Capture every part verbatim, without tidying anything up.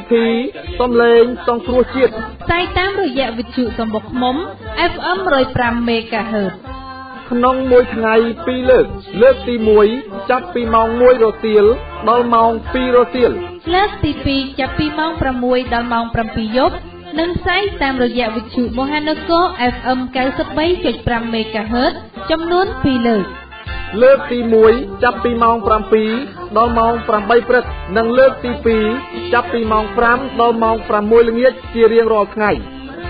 ធីសំឡេងសង្គ្រោះជាតិផ្សាយតាមរយៈវិទ្យុសំបុកឃ្មុំ เอฟ เอ็ม หนึ่งศูนย์ห้า មេហ្គាហឺតក្នុងមួយថ្ងៃពីរលើកលើកទីមួយចាប់ពីម៉ោងមួយរសៀលដល់ម៉ោងពីររសៀលលើកទីពីរចាប់ពីម៉ោងប្រាំមួយដល់ម៉ោងប្រាំពីរយប់និងផ្សាយតាមរយៈវិទ្យុមហានគរ เอฟ เอ็ม เก้าสิบสามจุดห้า មេហ្គាហឺតចំនួនពីរលើកលើកទីមួយចាប់ពីម៉ោងប្រាំពីរដល់ម៉ោងប្រាំបីព្រឹកនិងលើកទីពីរចាប់ពីម៉ោងប្រាំដល់ម៉ោងប្រាំមួយល្ងាចជារៀងរាល់ថ្ងៃ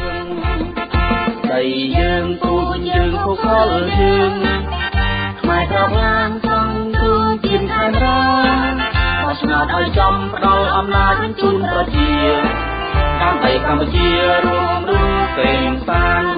ដីយើងពូជយើងខុសខលយើងខ្មែរក្រឡានចង់ទូទៀនខេមរាបោះឆ្នោតឲ្យចំផ្ដល់អំណាចជូនប្រជាដើម្បីកម្ពុជារួមរួមពេញសាន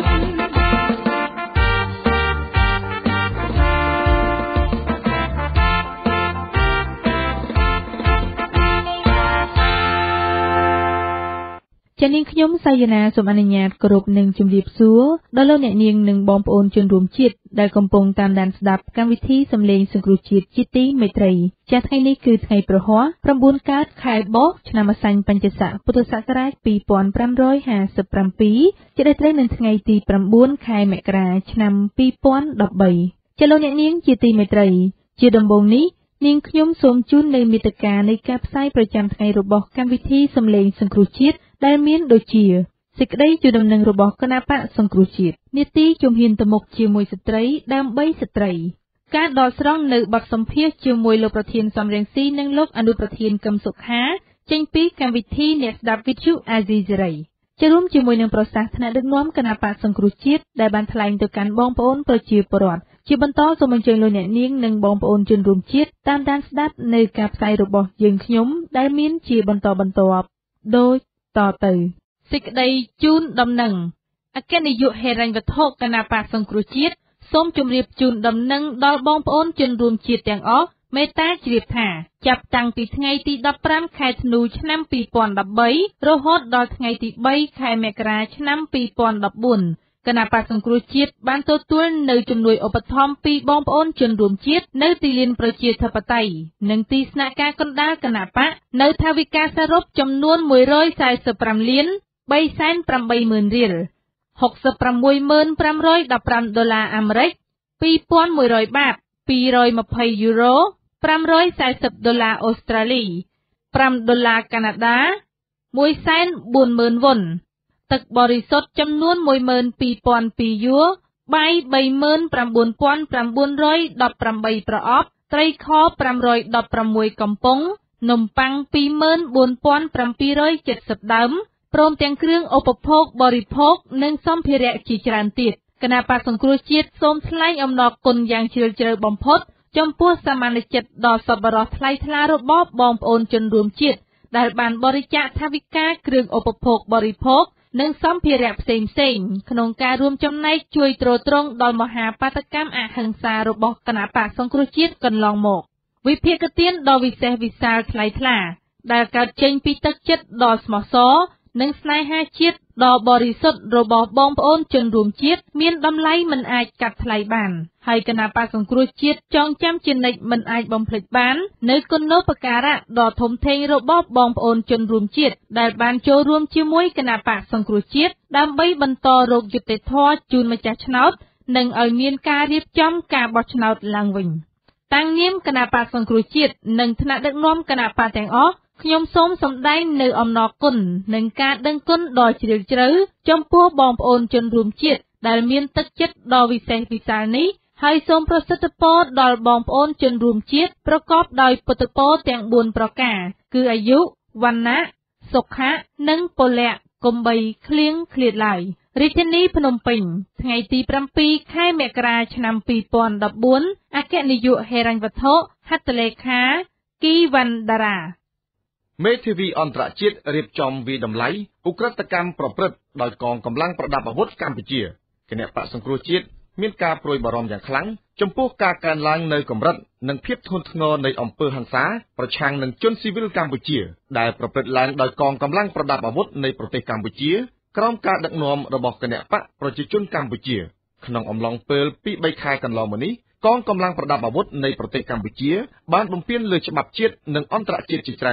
ចានាងខ្ញុំសាយណាសូមអនុញ្ញាតគោរពនឹងជម្រាបសួរដល់លោកអ្នកនាងនិងបងប្អូនជនរួមជាតិដែលកំពុងតាមដានស្ដាប់កម្មវិធីសំឡេងសង្គ្រោះជាតិជាទីមេត្រីចាថ្ងៃនេះគឺថ្ងៃប្រហ័សប្រាំបួនកើតខែបោះឆ្នាំអសាញ់បញ្ញស័កពុទ្ធសករាជពីរពាន់ប្រាំរយហាសិបប្រាំពីរជាដេត្រីនឹងថ្ងៃទីប្រាំបួនខែមករាឆ្នាំពីរពាន់ដប់បីចាលោកអ្នកនាងជាទីមេត្រីជាដំបូងនេះនាងខ្ញុំសូមជូននៅមេត្តានៃការផ្សាយប្រចាំថ្ងៃរបស់កម្មវិធីសំឡេងសង្គ្រោះជាតិដែលមានដូចជាសេចក្តីជូនដំណឹងរបស់គណៈបកសង្គ្រោះជាតិនីតិជំហានទៅមុខជាមួយស្ត្រីដើម្បីស្ត្រីការដកស្រង់នៅបទសម្ភាសន៍ជាមួយលោកប្រធានសំរងស៊ីនិងលោកអនុប្រធានកឹមសុខាចេញពីកម្មវិធីអ្នកស្ដាប់វិទ្យុអាស៊ីសេរីជារួមជាមួយនឹងប្រសាសន៍ថ្នាក់ដឹកនាំគណៈបកសង្គ្រោះជាតិដែលបានថ្លែងទៅកាន់បងប្អូនប្រជាពលរដ្ឋជាបន្តសូមអញ្ជើញលោកអ្នកនាងនិងបងប្អូនជនរួមជាតិតាមដានស្ដាប់នៅការផ្សាយរបស់យើងខ្ញុំដែលមានជាបន្តបន្ទាប់ដូចតទៅសេចក្តីជូនដំណឹងអគ្គនាយកហិរញ្ញវត្ថុគណៈបកសង្គ្រោះជាតិសូមជម្រាបជូនដំណឹងដល់បងប្អូនជនរួមជាតិទាំងអស់មេត្តាជ្រាបថាចាប់តាំងពីថ្ងៃទីដប់ប្រាំខែធ្នូឆ្នាំពីរពាន់ដប់បីរហូតដល់ថ្ងៃទីបីខែមករាឆ្នាំពីរពាន់ដប់បួនគណៈបក្សសង្គ្រោះជាតិបានទទួលនៅជំនួយឧបត្ថម្ភពីបងប្អូនជនរួមជាតិនៅទីលានប្រជាធិបតេយ្យនិងទីស្នាក់ការកណ្ដាលគណៈបកនៅថវិកាសរុបចំនួនមួយរយសែនសិបប្រាំលានបីសែនប្រាំបីម៉ឺនរៀលហុកសិបប្រាំមួយម៉ឺនប្រាំរយដប់ប្រាំដុល្លារអាមេរិកពីរពាន់មួយរយបាតពីររយម្ភៃយូរ៉ូប្រាំរយសែនសិបដុល្លារអូស្ត្រាលីប្រាំដុល្លារកាណាដាមួយសែនបួនម៉ឺនវ៉ុនទឹកបរិសុទ្ធចំនួនមួយម៉ឺនពីរពាន់ពីរយួរបាយបីម៉ឺនប្រាំបួនពាន់ប្រាំបួនរយដប់ប្រាំបីប្រអប់ត្រីខប្រាំរយដប់ប្រាំមួយកំប៉ុងនំប៉័ងពីរម៉ឺនបួនពាន់ប្រាំពីររយចិតសិបដើមព្រមទាំងគ្រឿងឧបភោគបរិភោគនិងសម្ភារៈជាច្រើនទៀតគណៈបក្សសង្គ្រោះជាតិសូមថ្លែងអំណរគុណយ៉ាងជ្រាលជ្រៅបំផុតចំពោះសមានចិត្តដ៏សប្បុរសថ្លៃថ្លារបស់បងប្អូនជនរួមជាតិដែលបានបរិច្ចាគថវិកាគ្រឿងឧបភោគបរិភោគនិងសម្ភារៈផ្សេងផ្សេងក្នុងការរួមចំណែកជួយទ្រទ្រង់ដល់មហាបាតកម្មអហិង្សារបស់គណៈបក្សសង្គ្រោះជាតិកន្លងមកវិភាគទានដ៏វិសេសវិសាលថ្លៃថ្លាដែលកើតចេញពីទឹកចិត្តដ៏ស្មោះសរនិងស្នេហាជាតិដ៏បរិសុទ្ធរបស់បងប្អូនជនរួមជាតិមានតម្លៃមិនអាចកាត់ថ្លៃបានហើយគណៈបក្សសង្គ្រោះជាតិចងចាំជានិច្ចមិនអាចបំភ្លេចបាននៅគុណូបការៈដ៏ធំធេងរបស់បងប្អូនជនរួមជាតិដែលបានចូលរួមជាមួយគណៈបក្សសង្គ្រោះជាតិដើម្បីបន្តរកយុត្តិធម៌ជូនម្ចាស់ឆ្នោតនិងឲ្យមានការរៀបចំការបោះឆ្នោតឡើងវិញតាំងនាមគណៈបក្សសង្គ្រោះជាតិនិងថ្នាក់ដឹកនាំគណៈបក្សទាំងអស់ខ្ញុំសូមសម្ដែងនៅអំណរគុណនិងការដឹងគុណដ៏ជ្រាលជ្រៅចំពោះបងប្អូនជនរួមជាតិដែលមានទឹកចិត្តដ៏វិសេសវិសាលនេះហើយសូមប្រសិទ្ធពរដល់បងប្អូនជនរួមជាតិប្រកបដោយពុទ្ធពរទាំងបួនប្រការគឺអាយុវណ្ណៈសុខៈនិងពលៈកុំបីឃ្លៀងឃ្លាតឡើយរាជធានីភ្នំពេញថ្ងៃទីប្រាំពីរខែមករាឆ្នាំពីរពាន់ដប់បួនអគ្គនាយកហិរញ្ញវត្ថុហត្ថលេខាគីវណ្ដារាមេធាវីអន្តរជាតិរៀបចំវិតម្លៃឧក្រិដ្ឋកម្មប្រព្រឹត្តដោយកងកម្លាំងប្រដាប់អាវុធកម្ពុជាគណៈបក្សសង្គ្រោះជាតិមានការព្រួយបារម្ភយ៉ាងខ្លាំងចំពោះការកើនឡើងនៅកម្រិតនិងភាពធ្ងន់ធ្ងរនៃអំពើហិង្សាប្រឆាំងនឹងជនស៊ីវិលកម្ពុជាដែលប្រព្រឹត្តឡើងដោយកងកម្លាំងប្រដាប់អាវុធនៃប្រទេសកម្ពុជាក្រោមការដឹកនាំរបស់គណៈបកប្រជាជនកម្ពុជាក្នុងអំឡុងពេលពីរបីខែកន្លងមកនេះកងកម្លាំងប្រដាប់អាវុធនៃប្រទេសកម្ពុជាបានបំពានលើច្បាប់ជាតិនិងអន្តរជាតិជាច្រើនលើក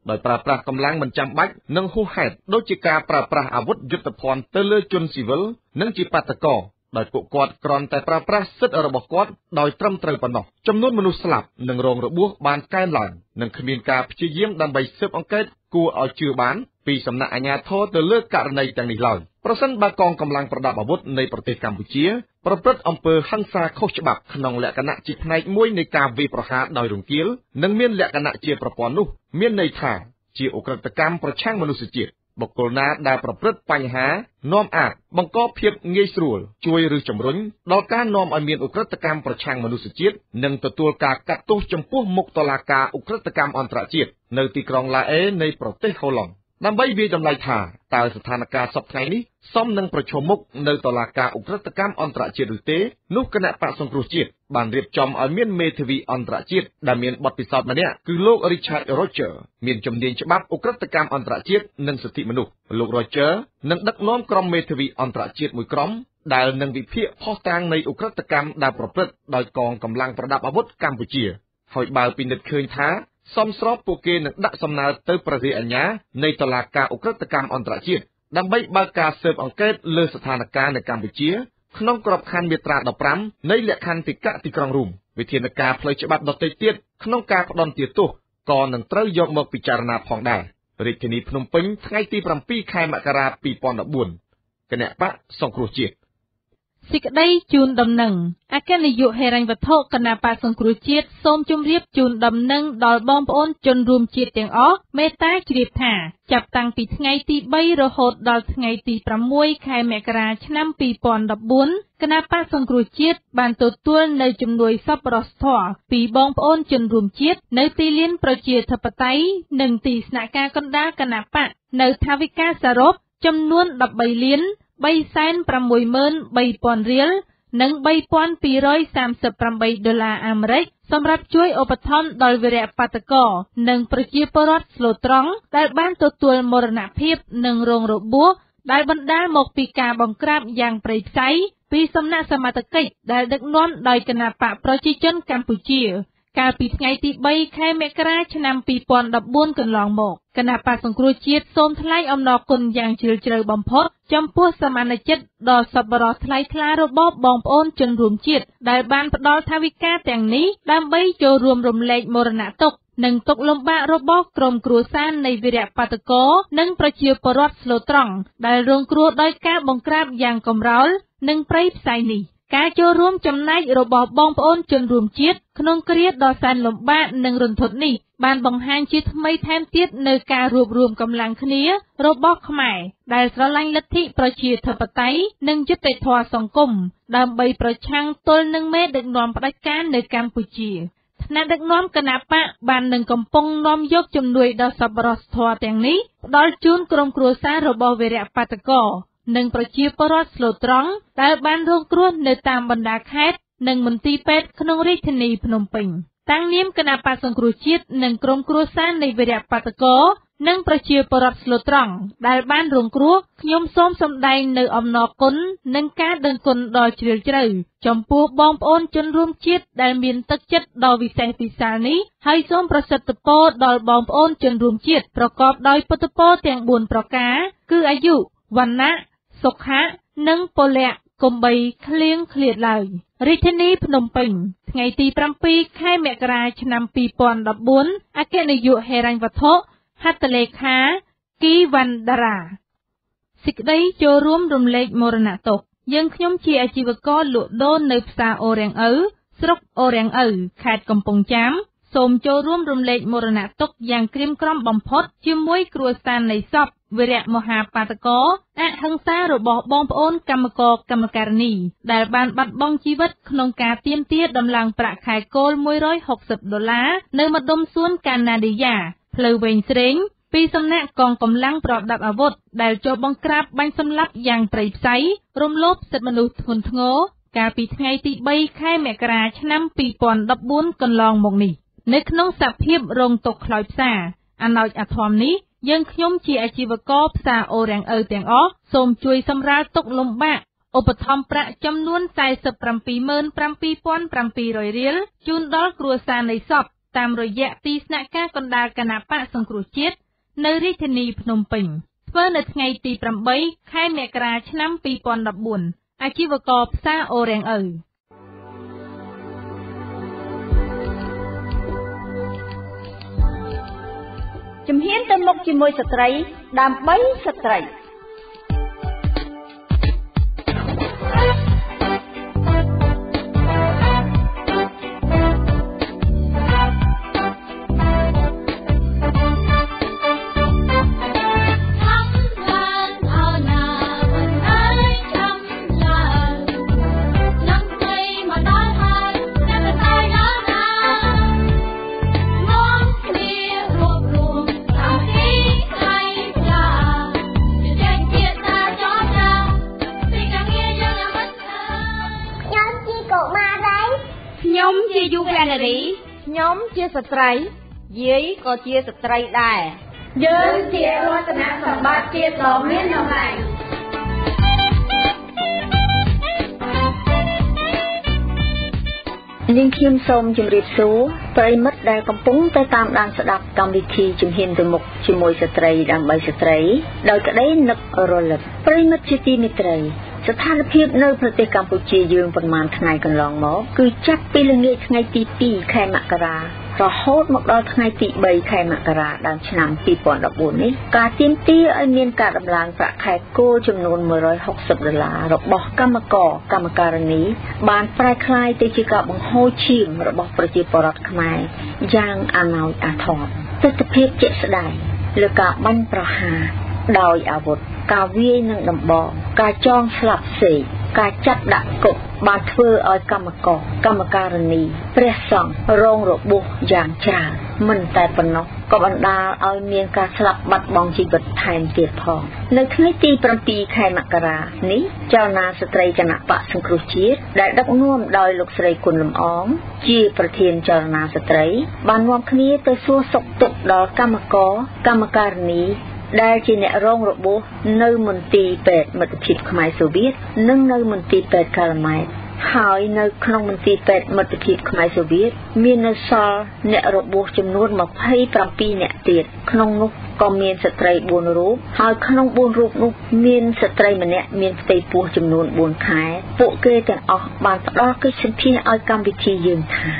ដោយប្រើប្រាស់កម្លាំងមិនចាំបាច់និងហួសហេតុដូចជាការប្រើប្រាស់អាវុធយុទ្ធភ័ណ្ឌទៅលើជនស៊ីវិលនិងជាបាតុករដោយពួកគាត់គ្រាន់តែប្រើប្រាស់សិទ្ធិរបស់គាត់ដោយត្រឹមត្រូវប៉ុណ្ណោះចំនួនមនុស្សស្លាប់និងរងរបួសបានកើនឡើងនិងគ្មានការព្យាយាមដើម្បីស៊ើបអង្កេតគួរឲ្យជឿបានពីសំណាក់អាជ្ញាធរទៅលើករណីទាំងនេះឡើយប្រសិនបើកងកម្លាំងប្រដាប់អាវុធនៃប្រទេសកម្ពុជាប្រព្រឹត្តអំពើហិង្សាខុសច្បាប់ក្នុងលក្ខណៈជាផ្នែកមួយនៃការវាយប្រហារដោយរង្គាលនិងមានលក្ខណៈជាប្រព័ន្ធនោះមានន័យថាជាឧក្រិដ្ឋកម្មប្រឆាំងមនុស្សជាតិបុគ្គលណាដែលប្រព្រឹត្តបញ្ហានាំអាចបង្កភាពងាយស្រួលជួយឬជំរុញដល់ការនាំឲ្យមានឧក្រិដ្ឋកម្មប្រឆាំងមនុស្សជាតិនិងទទួលការកាត់ទោសចំពោះមុខតុលាការឧក្រិដ្ឋកម្មអន្តរជាតិនៅទីក្រុងឡាអេនៃប្រទេសហូឡង់ដើម្បីវាយតម្លៃថាតើស្ថានភាពសពថ្ងៃនេះសមនឹងប្រឈមមុខនៅតុលាការឧក្រិដ្ឋកម្មអន្តរជាតិឬទេនោះគណៈបកសង្គ្រោះជាតិបានរៀបចំឲ្យមានមេធាវីអន្តរជាតិដែលមានបទពិសោធន៍ម្នាក់គឺលោក Richard Roger មានជំនាញច្បាប់ឧក្រិដ្ឋកម្មអន្តរជាតិនិងសិទ្ធិមនុស្សលោក Roger នឹងដឹកនាំក្រុមមេធាវីអន្តរជាតិមួយក្រុមដែលនឹងវិភាគភស្តុតាងនៃឧក្រិដ្ឋកម្មដែលប្រព្រឹត្តដោយកងកម្លាំងប្រដាប់អាវុធកម្ពុជាហើយបើពិនិត្យឃើញថាសមស្របពួកគេនឹងដាក់សំណើទៅព្រះរាជអាជ្ញានៃតុលាការឧក្រិដ្ឋកម្មអន្តរជាតិដើម្បីបើកការស៊ើបអង្កេតលើស្ថានភាពនៅកម្ពុជាក្នុងក្របខ័ណ្ឌមាត្រាដប់ប្រាំនៃលក្ខន្តិកៈទីក្រុងរួមវិធានការផ្លូវច្បាប់ដទៃទៀតក្នុងការផ្ដន្ទាទោសក៏នឹងត្រូវយកមកពិចារណាផងដែររាជធានីភ្នំពេញថ្ងៃទីប្រាំពីរខែមករាពីរពាន់ដប់បួនគណៈបកសង្គ្រោះជាតិសេចក្តីជូនដំណឹងអគ្គនាយកហិរញ្ញវត្ថុគណៈបកសង្គ្រោះជាតិសូមជម្រាបជូនដំណឹងដល់បងប្អូនជនរួមជាតិទាំងអស់មេត្តាជ្រាបថាចាប់តាំងពីថ្ងៃទីបីរហូតដល់ថ្ងៃទីប្រាំមួយខែមករាឆ្នាំពីរពាន់ដប់បួនគណៈបកសង្គ្រោះជាតិបានទទួលនៅជំនួយសប្បុរសធម៌ពីបងប្អូនជនរួមជាតិនៅទីលានប្រជាធិបតេយ្យនិងទីស្នាក់ការកណ្ដាលគណៈបកនៅថវិកាសរុបចំនួនដប់បីលានបីសែនប្រាំមួយម៉ឺនបីពាន់រៀលនិងបីពាន់ពីររយសាមសិបប្រាំបីដុល្លារអាមេរិកសម្រាប់ជួយឧបត្ថម្ភដល់វីរៈបាតុករនិងប្រជាពលរដ្ឋស្លូតត្រង់ដែលបានទទួលមរណភាពនិងរងរបួសដែលបណ្ដាលមកពីការបង្ក្រាបយ៉ាងព្រៃផ្សៃពីសំណាក់សមត្ថកិច្ចដែលដឹកនាំដោយគណបក្សប្រជាជនកម្ពុជាកាលពីថ្ងៃទីបីខែមករាឆ្នាំពីរពាន់ដប់បួនកន្លងមកគណៈបកសង្គ្រោះជាតិសូមថ្លែងអំណរគុណយ៉ាងជ្រាលជ្រៅបំផុតចំពោះសមានចិត្តដ៏សប្បុរសថ្លៃថ្លារបស់បងប្អូនជនរួមជាតិដែលបានផ្ដល់ថវិកាទាំងនេះដើម្បីចូលរួមរំលែកមរណទុក្ខនិងទុក្ខលំបាករបស់ក្រុមគ្រួសារនៃវីរៈបាតុករនិងប្រជាពលរដ្ឋស្លូតត្រង់ដែលរងគ្រោះដោយការបង្ក្រាបយ៉ាងកម្រោលនិងព្រៃផ្សៃនេះការចូលរួមចំណែករបស់បងប្អូនជនរួមជាតិក្នុងគ្រាដ៏សែនលំបាកនិងរន្ធត់នេះបានបង្ហាញជាថ្មីថែមទៀតនៅការរួបរวมកម្លាំងគ្នារបស់ខ្មែរដែលស្រឡាញ់លទ្ធិប្រជាធិបតេយ្យនិងយុត្តិធម៌សង្គមដើម្បីប្រឆាំងទល់នឹងមេដឹកនាំផ្ដាច់ការនៅកម្ពុជាថ្នាក់ដឹកនាំគណបក្សបាននឹងកំពុងនាំយកជំនួយដល់សប្បុរសធម៌ទាំងនេះផ្ដល់ជូនក្រុមគ្រួសាររបស់វីរៈបាតុករនិងប្រជាពលរដ្ឋស្លូតត្រង់ដែលបានរងគ្រោះនៅតាមបណ្ដាខេត្តនិងមន្ទីរពេទ្យក្នុងរាជធានីភ្នំពេញតាំងនាមគណៈបក្សសង្គ្រោះជាតិនិងក្រុមគ្រួសារនៃវីរៈបាតុករនិងប្រជាពលរដ្ឋស្លូតត្រង់ដែលបានរងគ្រោះខ្ញុំសូមសម្ដែងនៅអំណរគុណនិងការដឹងគុណដ៏ជ្រាលជ្រៅចំពោះបងប្អូនជនរួមជាតិដែលមានទឹកចិត្តដ៏វិសេសវិសាលនេះហើយសូមប្រសិទ្ធពរដល់បងប្អូនជនរួមជាតិប្រកបដោយពុទ្ធពរទាំងបួនប្រការគឺអាយុវណ្ណៈសុខៈនិងពលៈកុំបីឃ្លៀងឃ្លាតឡើយរាជធានីភ្នំពេញថ្ងៃទីប្រាំពីរខែមករាឆ្នាំពីរពាន់ដប់បួនអគ្គនាយកហិរញ្ញវត្ថុហត្ថលេខាគីវណ្ណដារាសេចក្តីចូលរួមរំលែកមរណទុក្ខយើងខ្ញុំជាអាជីវករលក់ដូរនៅផ្សារអូររាំងឪស្រុកអូររាំងឪខេត្តកំពង់ចាមសូមចូលរួមរំលែកមរណទុក្ខយ៉ាងក្រៀមក្រំបំផុតជាមួយគ្រួសារនៃសពវីរៈមហាបាតុករអហិង្សារបស់បងប្អូនកម្មករកម្មការិនីដែលបានបាត់បង់ជីវិតក្នុងការទាមទារដំឡើងប្រាក់ខែគោលមួយរយហុកសិបដុល្លារនៅម្ដុំសួនកាណាឌីយ៉ាផ្លូវវែងស្រេងពីសំណាក់កងកម្លាំងប្រដាប់អាវុធដែលចូលបង្ក្រាបបាញ់សម្លាប់យ៉ាងព្រៃផ្សៃរំលោភសិទ្ធិមនុស្សធ្ងន់ធ្ងរកាលពីថ្ងៃទីបីខែមករាឆ្នាំពីរពាន់ដប់បួនកន្លងមកនេះនៅក្នុងសភាពរងទុក្ខខ្លោចផ្សាអណោចអធមនេះយើងខ្ញុំជាអាជីវករផ្សារអូររាំងឪទាំងអស់សូមជួយសម្រាលទុក្ខលំបាកឧបត្ថម្ភប្រាក់ចំនួនសែសិបប្រាំពីរម៉ឺនប្រាំពីរពាន់ប្រាំពីររយរៀលជូនដល់គ្រួសារនៃសពតាមរយៈទីស្នាក់ការកណ្ដាលគណបក្សសង្គ្រោះជាតិនៅរាជធានីភ្នំពេញធ្វើនៅថ្ងៃទីប្រាំបីខែមករាឆ្នាំពីរពាន់ដប់បួនអាជីវករផ្សារអូរ៉ាំងឪជំហានទៅមុខជាមួយស្ត្រីដើម្បីស្ត្រីខ្ញុំជាយុវនារីខ្ញុំជាស្ត្រីយាយក៏ជាស្ត្រីដែរយើងជារតនសម្បត្តិជាតិដ៏មានតម្លៃនាងខ្ញុំសូមជម្រាបសួរប្រិមិត្តដែលកំពុងទៅតាមដានស្ដាប់កម្មវិធីជំហានទៅមុខជាមួយស្ត្រីដើម្បីស្ត្រីដោយក្តីនឹករលឹកប្រិមិត្តជាទីមេត្រីស្ថានភាពនៅប្រទេសកម្ពុជាយើងប្រហែលថ្ងៃកន្លងមកគឺចាប់ពីល្ងាចថ្ងៃទីពីរខែមករារហូតមកដល់ថ្ងៃទីបីខែមករាដើមឆ្នាំពីរពាន់ដប់បួននេះការទាមទារឲ្យមានការដំឡើងប្រាក់ខែគោលចំនួនមួយរយហុកសិបដុល្លាររបស់កម្មករកម្មការិនីបានប្រែក្លាយទៅជាការបង្ហូរឈាមរបស់ប្រជាពលរដ្ឋខ្មែរយ៉ាងអាណោចអាធមទស្សនវិជ្ជាជាក់ស្ដែងលើការបាញ់ប្រហារដោយអាវុធការវាយនឹងដំបងការចងស្លាប់សេកការចាប់ដាក់គុកបានធ្វើឲ្យកម្មករកម្មការិនីព្រះសង្ឃរងរបួសយ៉ាងច្រើនមិនតែប៉ុណ្ណោះក៏បណ្ដាលឲ្យមានការស្លាប់បាត់បង់ជីវិតថែមទៀតផងនៅថ្ងៃទីប្រាំពីរខែមករានេះចលនាស្ត្រីគណបក្សសង្គ្រោះជាតិដែលដឹកនាំដោយលោកស្រីគុណលំអងជាប្រធានចលនាស្ត្រីបាននាំគ្នាទៅសួរសុខទុក្ខដល់កម្មករកម្មការិនីដែលជាអ្នករងរបួសនៅមន្ទីរពេទ្យមិត្តភាពខ្មែរសូវៀតនិងនៅមន្ទីរពេទ្យកាល់ម៉ែតហើយនៅក្នុងមន្ទីរពេទ្យមិត្តភាពខ្មែរសូវៀតមាននៅសល់អ្នករបួសចំនួនម្ភៃប្រាំពីរអ្នកទៀតក្នុងនោះក៏មានស្ត្រីបួនរូបហើយក្នុងបួនរូបនោះមានស្ត្រីម្នាក់មានផ្ទៃពោះចំនួនបួនខែពួកគេទាំងអស់បានផ្ដល់កិច្ចសម្ភារឲ្យកម្មវិធីយើងថា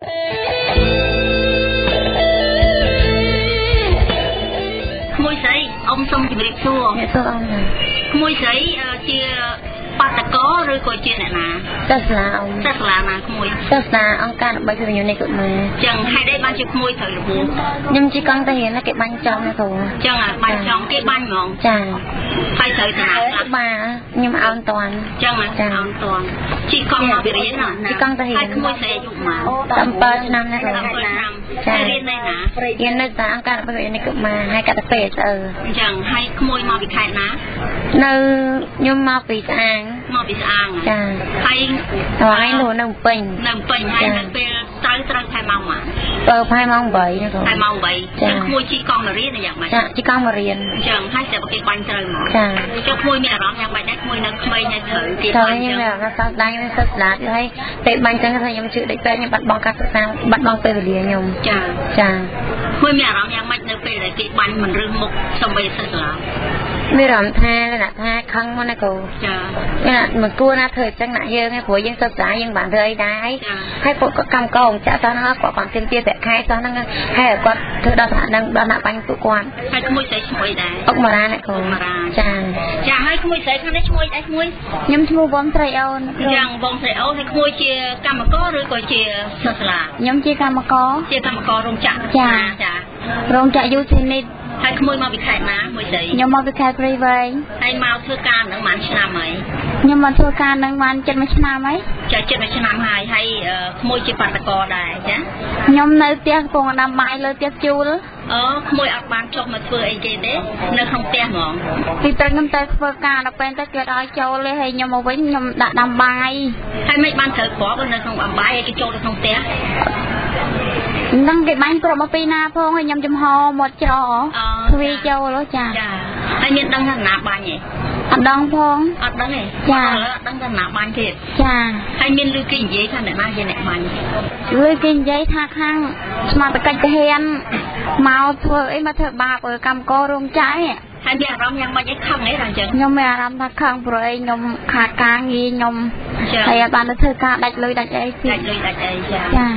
មួយស្រីអ៊ំសូមជម្រាបសួរអ្នកសួរអ៊ំណាមួយស្រីជាបាតកោឬក៏ជាអ្នកណាសាសនាអ៊ំសាសនាណាក្មួយសាសនាអង្គការដើម្បីជំនួយនេះក៏មើលចឹងហេតុអីបានជាក្មួយត្រូវរបួសខ្ញុំជាកង់តារៀនគេបាញ់ចំណាគ្រូចឹងបាញ់ចំគេបាញ់ហ្មងចាហើយត្រូវតាណាបាទខ្ញុំអោនតាន់ចឹងអោនតាន់ជីកង់មកពីរៀនណាជីកង់តារៀនហើយក្មួយស្រីអាយុប៉ុន្មានតាមបើឆ្នាំណាគ្រូចារៀននៅណារៀននៅតាមអង្គការដើម្បីជំនួយនេះក៏មកហើយកាត់ទៅពេទ្យអឺចឹងហើយក្មួយមកពីខេត្តណានៅខ្ញុំមកពីស្អាងមកពីស្អាងចាហើយថ្ងៃនោះនៅពេញនៅពេញហើយនៅពេលត្រូវត្រូវខែម៉ោងម៉ានបើខែម៉ោងបីណាគ្រូខែម៉ោងបីចឹងក្មួយជីកង់មករៀនយ៉ាងម៉េចចាជីកង់មករៀនចឹងហើយតែគេបាញ់ត្រូវមកចាចឹងក្មួយមានអារម្មណ៍យ៉ាងម៉េចដែរក្មួយនៅក្មេងហើយត្រូវគេបាញ់ចឹងខ្ញុំមានអារម្មណ៍ថាដៃវាសឹកស្លាប់ហើយពេលបាញ់ចឹងថាខ្ញុំជឿដូចពេកខ្ញុំបាត់បង់ការសិក្សាបាត់បង់ពេលវេលាខ្ញុំចាចាក្មួយមានអារម្មណ៍យ៉ាងម៉េចនៅពេលដែលគេបាញ់មិនរឹងមុខសំបីសិស្សស្លាប់មានអារម្មណ៍ថាអ្នកថាខឹងមកណាគ្រូចាអ្នកមិនគួរណាធ្វើចឹងណាយើងឯងព្រោះយើងសិក្សាយើងបានធ្វើអីដែរហើយពួកកម្មកងចាក់សោះហ្នឹងគាត់បានទាមទារប្រាក់ខែសោះហ្នឹងហើយគាត់ធ្វើដល់ថ្នាក់ហ្នឹងដល់ណាបាញ់ពួកគាត់ហើយក្មួយស្រីឈ្មោះអីដែរអុកម៉ារ៉ាណាគ្រូចាចាហើយក្មួយស្រីខាងនេះឈ្មោះអីដែរក្មួយខ្ញុំឈ្មោះវងស្រីអូនយ៉ាងវងស្រីអូនហើយក្មួយជាកម្មករឬក៏ជាសិស្សសាលាខ្ញុំជាកម្មករជាកម្មកររោងចក្រចាចារោងចក្រយូស៊ីនិតហើយក្មួយមកពីខេត្តណាមួយស្រីខ្ញុំមកពីខេត្តព្រៃវែងហើយមកធ្វើការនឹងប៉ុន្មានឆ្នាំហើយខ្ញុំមកធ្វើការនឹងបានជិតមួយឆ្នាំហើយចាជិតមួយឆ្នាំហើយហើយក្មួយជាបាតកោដែរចាខ្ញុំនៅផ្ទះកំពុងដាំបាយលើផ្ទះជូលអូក្មួយអត់បានចុះមកធ្វើអីគេទេនៅក្នុងផ្ទះហ្មងពីព្រឹកខ្ញុំទៅធ្វើការដល់ពេលទៅគេឲ្យចូលទេហើយខ្ញុំមកវិញខ្ញុំដាក់ដាំបាយហើយមិនបានត្រូវគ្រាប់នៅក្នុងដាំបាយឲ្យគេចូលទៅក្នុងផ្ទះនឹងគេបាញ់គ្រាប់មកពីណាផងហើយខ្ញុំចំហមាត់ច្រទ្វាចូលចាចាហើយមានដឹងថាណាបាញ់ទេអត់ដឹងផងអត់ដឹងទេចាដឹងតែណាបាញ់ទៀតចាហើយមានលឺគេនិយាយថាអ្នកណាជាអ្នកបាញ់លឺគេនិយាយថាខាងស្មាតកិច្ចទាហានមកធ្វើអីមកធ្វើបាបកម្មកររោងចក្រហើយមានអារម្មណ៍យ៉ាងម៉េចឯងខឹងទេដល់អញ្ចឹងខ្ញុំមានអារម្មណ៍ថាខឹងព្រោះអីខ្ញុំខាតការងារខ្ញុំហើយអត់បានទៅធ្វើការដាច់លុយដាច់អីដាច់លុយដាច់អីចាចា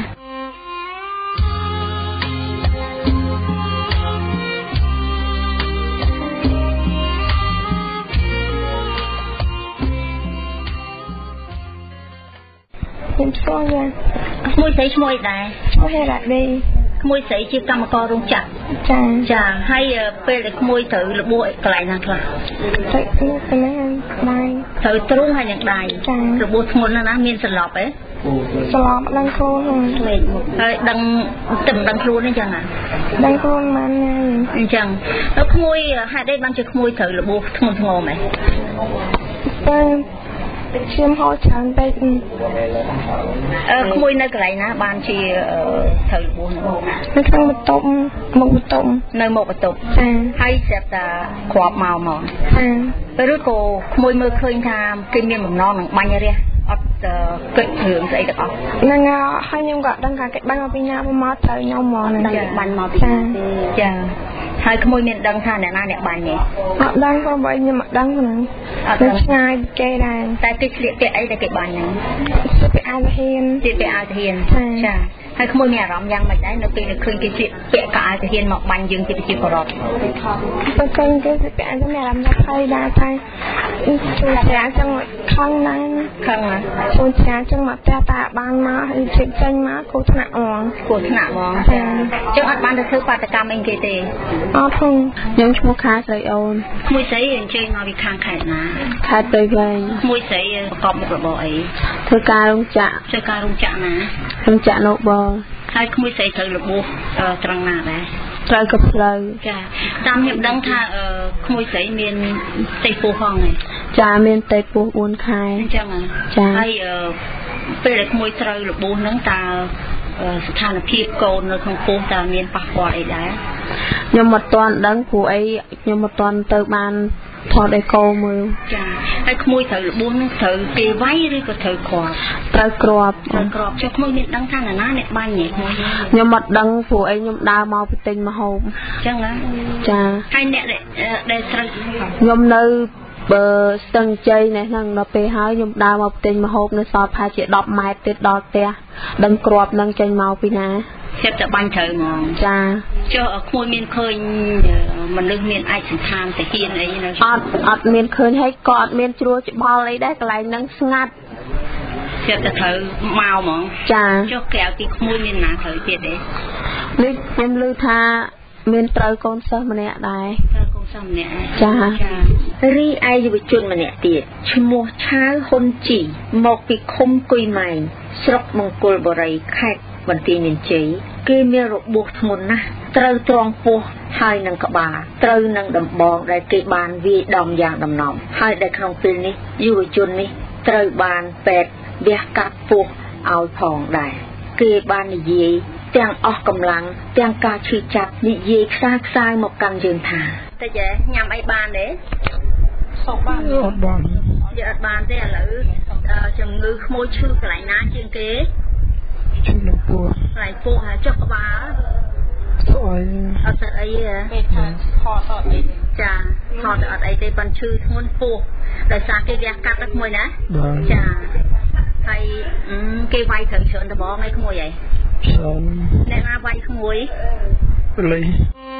ខ្ញុំស្គាល់យ៉ាងក្មួយស្រីឈ្មោះអីដែរឈ្មោះហេរ៉ាឌីក្មួយស្រីជាកម្មកររោងចក្រចាចាហើយពេលដែលក្មួយត្រូវរបួសកន្លែងណាខ្លះទៅកន្លែងដៃត្រូវទ្រូងហើយនឹងដៃរបួសធ្ងន់ណាស់ណាមានសន្លប់ទេសន្លប់ដឹងខ្លួនលេខមកហើយដឹងតែមិនដឹងខ្លួនទេចឹងហ៎ដឹងខ្លួនមិនអញ្ចឹងแล้วក្មួយហេតុអីបានជាក្មួយត្រូវរបួសធ្ងន់ធ្ងរមែនតែឈាមហូរច្រើនពេកអឺក្មួយនៅកន្លែងណាបានជាត្រូវរបួសនោះនៅក្នុងបន្ទប់មុខបន្ទប់នៅមុខបន្ទប់ចាហើយស្រាប់តែគ្រាប់មកមកចាឬក៏ក្មួយមើលឃើញថាគេមានបំណងនឹងបាញ់រះអត់គិតរឿងស្អីទាំងអស់ហ្នឹងហើយខ្ញុំក៏ដឹងថាគេបាញ់មកពីណាមកត្រូវខ្ញុំហ្មងដឹងគេបាញ់មកពីណាចាហើយក្មួយមានដឹងថាអ្នកណាអ្នកបាញ់ទេអត់ដឹងក៏បើខ្ញុំអត់ដឹងហ្នឹងអត់ដឹងឆ្ងាយគេដែរតែគេឆ្លៀកពាក់អីតែគេបាញ់ហ្នឹងពាក់អាវទាហានពាក់ពាក់អាវទាហានចាហើយក្មួយមានអារម្មណ៍យ៉ាងម៉េចដែរនៅពេលឃើញគេឆ្លៀកពាក់កៅអាវទាហានមកបាញ់យើងជាប្រជាពលរដ្ឋបើឃើញគេពាក់អាវមានអារម្មណ៍ថាភ័យដែរតែជួយចាចឹងខឹងដែរខឹងណាជួយចាចឹងមកផ្ទះតាបានមកហើយជិះចេញមកគូថ្នាក់ហ្មងគូថ្នាក់ហ្មងចាចឹងអត់បានទៅធ្វើបាតកម្មអីគេទេអត់ផងខ្ញុំឈ្មោះខាស្រីអូនក្មួយស្រីអញ្ជើញមកពីខាងខេត្តណាខេត្តព្រៃវែងក្មួយស្រីប្រកបមុខរបរអីធ្វើការរោងចក្រធ្វើការរោងចក្រណារោងចក្រណូបលហើយក្មួយស្រីត្រូវរបួសត្រង់ណាដែរត្រូវកផ្លូវចាតាមខ្ញុំដឹងថាក្មួយស្រីមានទេពោះផងឯងចាមានទេពោះបួនខែអញ្ចឹងចាហើយពេលដែលក្មួយត្រូវរបួសហ្នឹងតើស្ថានភាពកូននៅក្នុងពោះតើមានប៉ះពាល់អីដែរខ្ញុំមិនទាន់ដឹងព្រោះអីខ្ញុំមិនទាន់ទៅបានថតអេកូមើលចាហើយក្មួយត្រូវរបួសហ្នឹងត្រូវគេវាយឬក៏ត្រូវគ្រាប់ត្រូវគ្រាប់ត្រូវគ្រាប់ចុះក្មួយមានដឹងថាណាអ្នកបាញ់ទេក្មួយខ្ញុំមិនដឹងព្រោះអីខ្ញុំដើរមកពីទិញម្ហូបអញ្ចឹងណាចាហើយអ្នកដែលត្រូវខ្ញុំនៅបើស្ទឹងជ័យនេះហ្នឹងដល់ពេលហើយខ្ញុំដើរមកទិញម្ហូបនៅសល់ប្រហែលជាដប់ម៉ែត្រទៀតដល់ផ្ទះដឹងគ្រាប់នឹងចេញមកពីណាចិត្តតែបាញ់ត្រូវហ្មងចាចុះក្មួយមានឃើញមនុស្សមានឯកសណ្ឋានតាហ៊ានអីនៅអត់អត់មានឃើញហើយក៏អត់មានជ្រួលច្បល់អីដែរកន្លែងហ្នឹងស្ងាត់ចិត្តតែត្រូវមកហ្មងចាចុះក្រៅពីក្មួយមានណាត្រូវទៀតទេនេះខ្ញុំឮថាមានត្រូវកូនសិស្សម្នាក់ដែរត្រូវកូនសិស្សម្នាក់ចារីឯយុវជនម្នាក់ទៀតឈ្មោះឆាវហ៊ុនជីមកពីឃុំគុយម៉ែងស្រុកមង្គលបុរីខេត្តបន្ទាយមានជ័យគេមានរបួសធ្ងន់ណាស់ត្រូវត្រង់ពោះហើយនឹងក្បាលត្រូវនឹងដំបងដែលគេបានវាយដំយ៉ាងដំណំហើយដែលក្នុងពេលនេះយុវជននេះត្រូវបានពេទ្យវះកាត់ពោះឲ្យផងដែរគេបាននិយាយទាំងអស់កម្លាំងទាំងការឈឺចាប់និយាយខ្សែខ្សែមកកាន់យើងថាតែចេះញ៉ាំអីបានទេសោកបានអត់បាននិយាយអត់បានទេឥឡូវជំងឺក្មួយឈឺកន្លែងណាជាងគេឈឺនៅពោះកន្លែងពោះហើយចុះក្បាលស្អីអត់ស្អីទេពេលថាថតអត់អីចាថតអត់អីទេប៉ុន្តែឈឺធ្ងន់ពោះដោយសារគេវះកាត់ទឹកមួយណាចាហើយគេវាយត្រូវច្រើនដបងឯក្មួយឯងច្រើនអ្នកណាវាយក្មួយលី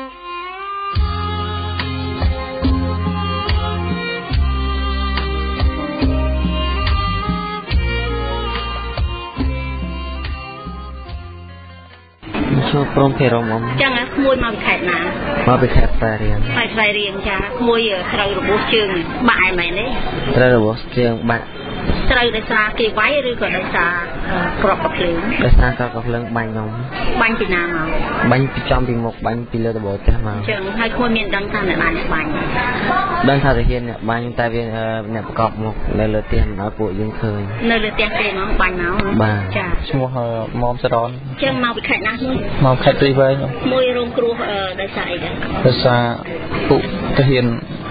ចូលព្រមភេរមចឹងណាក្មួយមកពីខេត្តណាមកពីខេត្តផ្សាយរៀងផ្សាយផ្សាយរៀងចាក្មួយត្រូវរបួសជើងបាក់ឯមែនទេត្រូវរបួសជើងបាក់ត្រូវដោយសារគេវាយឬក៏ដោយសារក្របកាភ្លើងដោយសារក្របកាភ្លើងបាញ់ខ្ញុំបាញ់ពីណាមកបាញ់ពីចំពីមុខបាញ់ពីលើដបផ្ទះមកចឹងហើយក្មួយមានដឹងថាអ្នកណាអ្នកបាញ់ដឹងថាទាហានអ្នកបាញ់តែវាអ្នកប្រកបមុខនៅលើផ្ទះមិនឲ្យពួកយើងឃើញនៅលើផ្ទះគេហ្មងបាញ់មកចាឈ្មោះមុំសរនចឹងមកពីខេត្តណាមួយមកខេត្តព្រៃវែងមួយរងគ្រោះដោយសារអីដែរដោយសារពួកទាហាន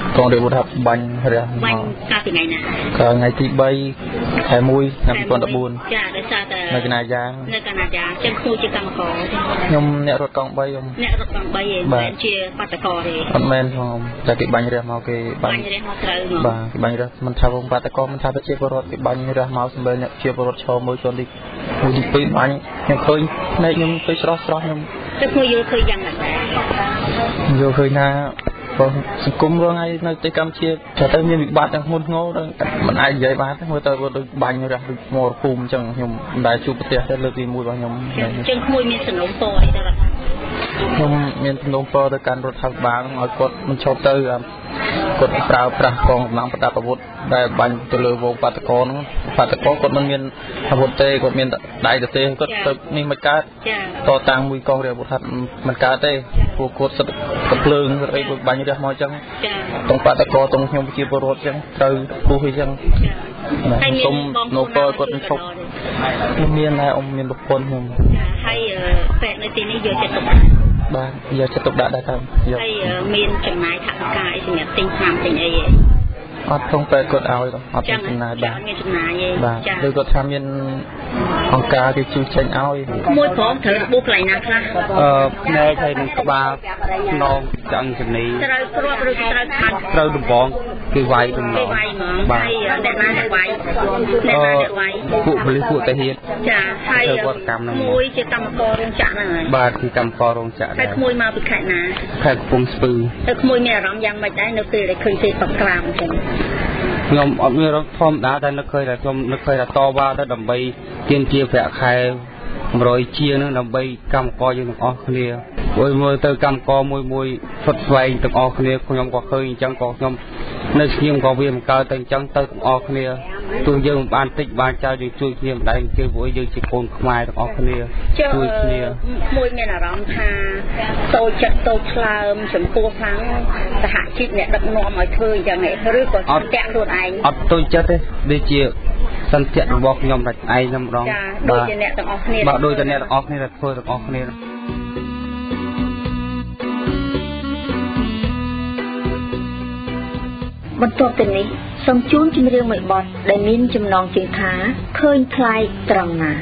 កងរាជបុត្របាញ់រះបាញ់កាលពីថ្ងៃណាកាលថ្ងៃទីបីខែមួយឆ្នាំពីរពាន់ដប់បួនចាដោយសារតែនៅកណាយ៉ានៅកណាយ៉ាចឹងគូជាកម្មករខ្ញុំអ្នករត់កង់បីខ្ញុំអ្នករត់កង់បីឯងមិនជាបាតកោទេអត់មែនផងតែគេបាញ់រះមកគេបាញ់រះមកត្រូវមកបាទគេបាញ់រះមិនថាវងបាតកោមិនថាជាពលរដ្ឋគេបាញ់រះមកសម្បេអ្នកជាពលរដ្ឋឈរមួយជនទីមួយទីពីរបាញ់ខ្ញុំឃើញភ្នែកខ្ញុំទៅស្រស់ស្រស់ខ្ញុំទៅគួរយល់ឃើញយ៉ាងណាយល់ឃើញថាបងសង្គមរងហើយនៅទីកម្ពុជាចូលទៅមានវិបត្តិទាំងធ្ងន់ធ្ងរទៅមិនអាចនិយាយបានទេមើលទៅដូចបាញ់រះដូចមរភូមិអញ្ចឹងខ្ញុំមិនដែលជួបប្រទេសទេលើកទីមួយរបស់ខ្ញុំអញ្ចឹងក្មួយមានសំណុំពរអីទៅរដ្ឋាខ្ញុំមានសំណុំពរទៅកាន់រដ្ឋាភិបាលឲ្យគាត់មិនឈប់ទៅគាត់ប្រើប្រាស់កងកម្លាំងប្រដាប់អាវុធដែលបាញ់ទៅលើវងបាតកោហ្នឹងបាតកោគាត់មិនមានអាវុធទេគាត់មានដៃទៅទេគាត់ទៅនេះមិនកើតតតាំងមួយកងរាជអាវុធហាត់មិនកើតទេពួកគាត់សិតកំភ្លើងអីគាត់បាញ់រះមកអញ្ចឹងតងបាតកោតងខ្ញុំជាពលរដ្ឋអញ្ចឹងត្រូវពុះអញ្ចឹងខ្ញុំនៅពរគាត់មិនឈប់ខ្ញុំមានតែអ៊ំមានប្រពន្ធខ្ញុំហើយពេទ្យនៅទីនេះយកចិត្តទុកបាទយកចិត្តទុកដាក់ដែរតាមហើយមានចំណាយថវិកាអីសម្រាប់ទិញថ្នាំទិញអីឯងអត់ក្នុងពេទ្យគាត់ឲ្យអត់មានចំណាយបាទមានចំណាយឯងបាទឬគាត់ថាមានអង្គការគេជួយចេញឲ្យមួយព្រមត្រូវរបួសកន្លែងណាខ្លះអឺផ្នែកហើយនឹងក្បាលខ្នងចាំងជំនីត្រូវគ្រាប់ឬត្រូវខាត់ត្រូវដំបងគេវាយដំបងវាយហ្មងហើយអ្នកណាអ្នកវាយអ្នកណាអ្នកវាយពួកប៉ូលីសពួកតាហ៊ានចាហើយមួយជាកម្មកររោងចក្រហ្នឹងហើយបាទជាកម្មកររោងចក្រហើយក្មួយមកពីខេត្តណាខេត្តកំពង់ស្ពឺទៅក្មួយមានអារម្មណ៍យ៉ាងម៉េចដែរនៅពេលដែលឃើញទេបក្រាមអញ្ចឹងខ្ញុំអត់មានរកធម្មតាតែនឹកឃើញតែខ្ញុំនឹកឃើញថាតវ៉ាទៅដើម្បីទាមទារប្រាក់ខែមួយរយជាងនឹងដើម្បីកម្មករយើងទាំងអស់គ្នាមួយមើលទៅកម្មករមួយមួយផុតស្វែងទាំងអស់គ្នាខ្ញុំក៏ឃើញអញ្ចឹងក៏ខ្ញុំនៅស្ងៀមក៏វាមិនកើតទៅអញ្ចឹងទៅទាំងអស់គ្នាទោះយើងមិនបានតិចបានចោលយើងជួយគ្នាមិនដែរជឿព្រោះយើងជាកូនខ្មែរទាំងអស់គ្នាជួយគ្នាមួយមានអារម្មណ៍ថាតូចចិត្តតូចឆ្លើមចំពោះខាងសហជីពអ្នកដឹកនាំឲ្យធ្វើអញ្ចឹងឬក៏អត់តាក់ខ្លួនឯងអត់តូចចិត្តទេដូចជាសន្តិរបស់ខ្ញុំតែឯងតែម្ដងដូចជាអ្នកទាំងអស់គ្នាបាទដូចជាអ្នកទាំងអស់គ្នាដែលធ្វើទាំងអស់គ្នាបន្ទាប់ពីនេះសូមជូនចម្រៀងមួយបទដែលមានចំណងជើងថាឃើញថ្លៃត្រង់ណា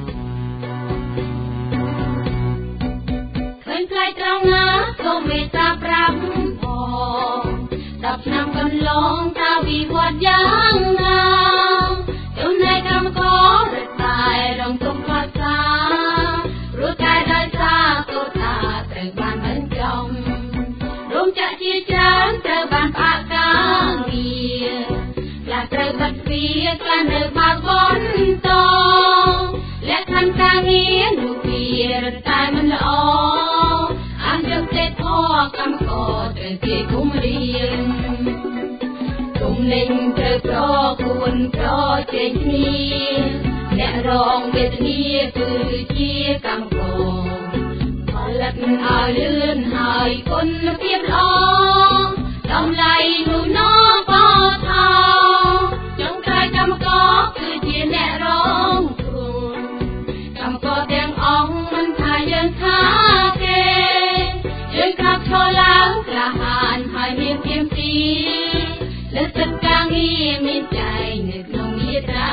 ឃើញថ្លៃត្រង់ណាសូមមេត្តាប្រាប់ផងដប់ឆ្នាំកន្លងតើវិវត្តយ៉ាងណាចំណែកកម្មកររត់តែរងទុក្ខខ្វះសារព្រោះតែដោយសារកូតាត្រូវបានបញ្ចំរោងចក្រជាច្រើនត្រូវបានផ្អាកការងារខ្លះត្រូវបាត់ទ្វារខ្លះនៅបើកបន្តលក្ខខណ្ឌការងារនោះវារត់តែមិនល្អអញ្ចឹងទេធေါ်កម្មករត្រូវគេគុំរៀនគុំលេងត្រូវប្រគួនប្រជែងគ្នាអ្នករងវេទនាគឺជាកម្មករផលិតឲ្យលឿនហើយគុណភាពល្អតម្លៃនោះណបថោចុងក្រោយកម្មករគឺជាអ្នករងគ្រោះកម្មករទាំងអង្គមិនថាយើងថាគេយើងក្រាបឈរឡើងក្លាហានហើយមានភាពទីលើសិទ្ធិការងារមានចែងនៅក្នុងមាត្រា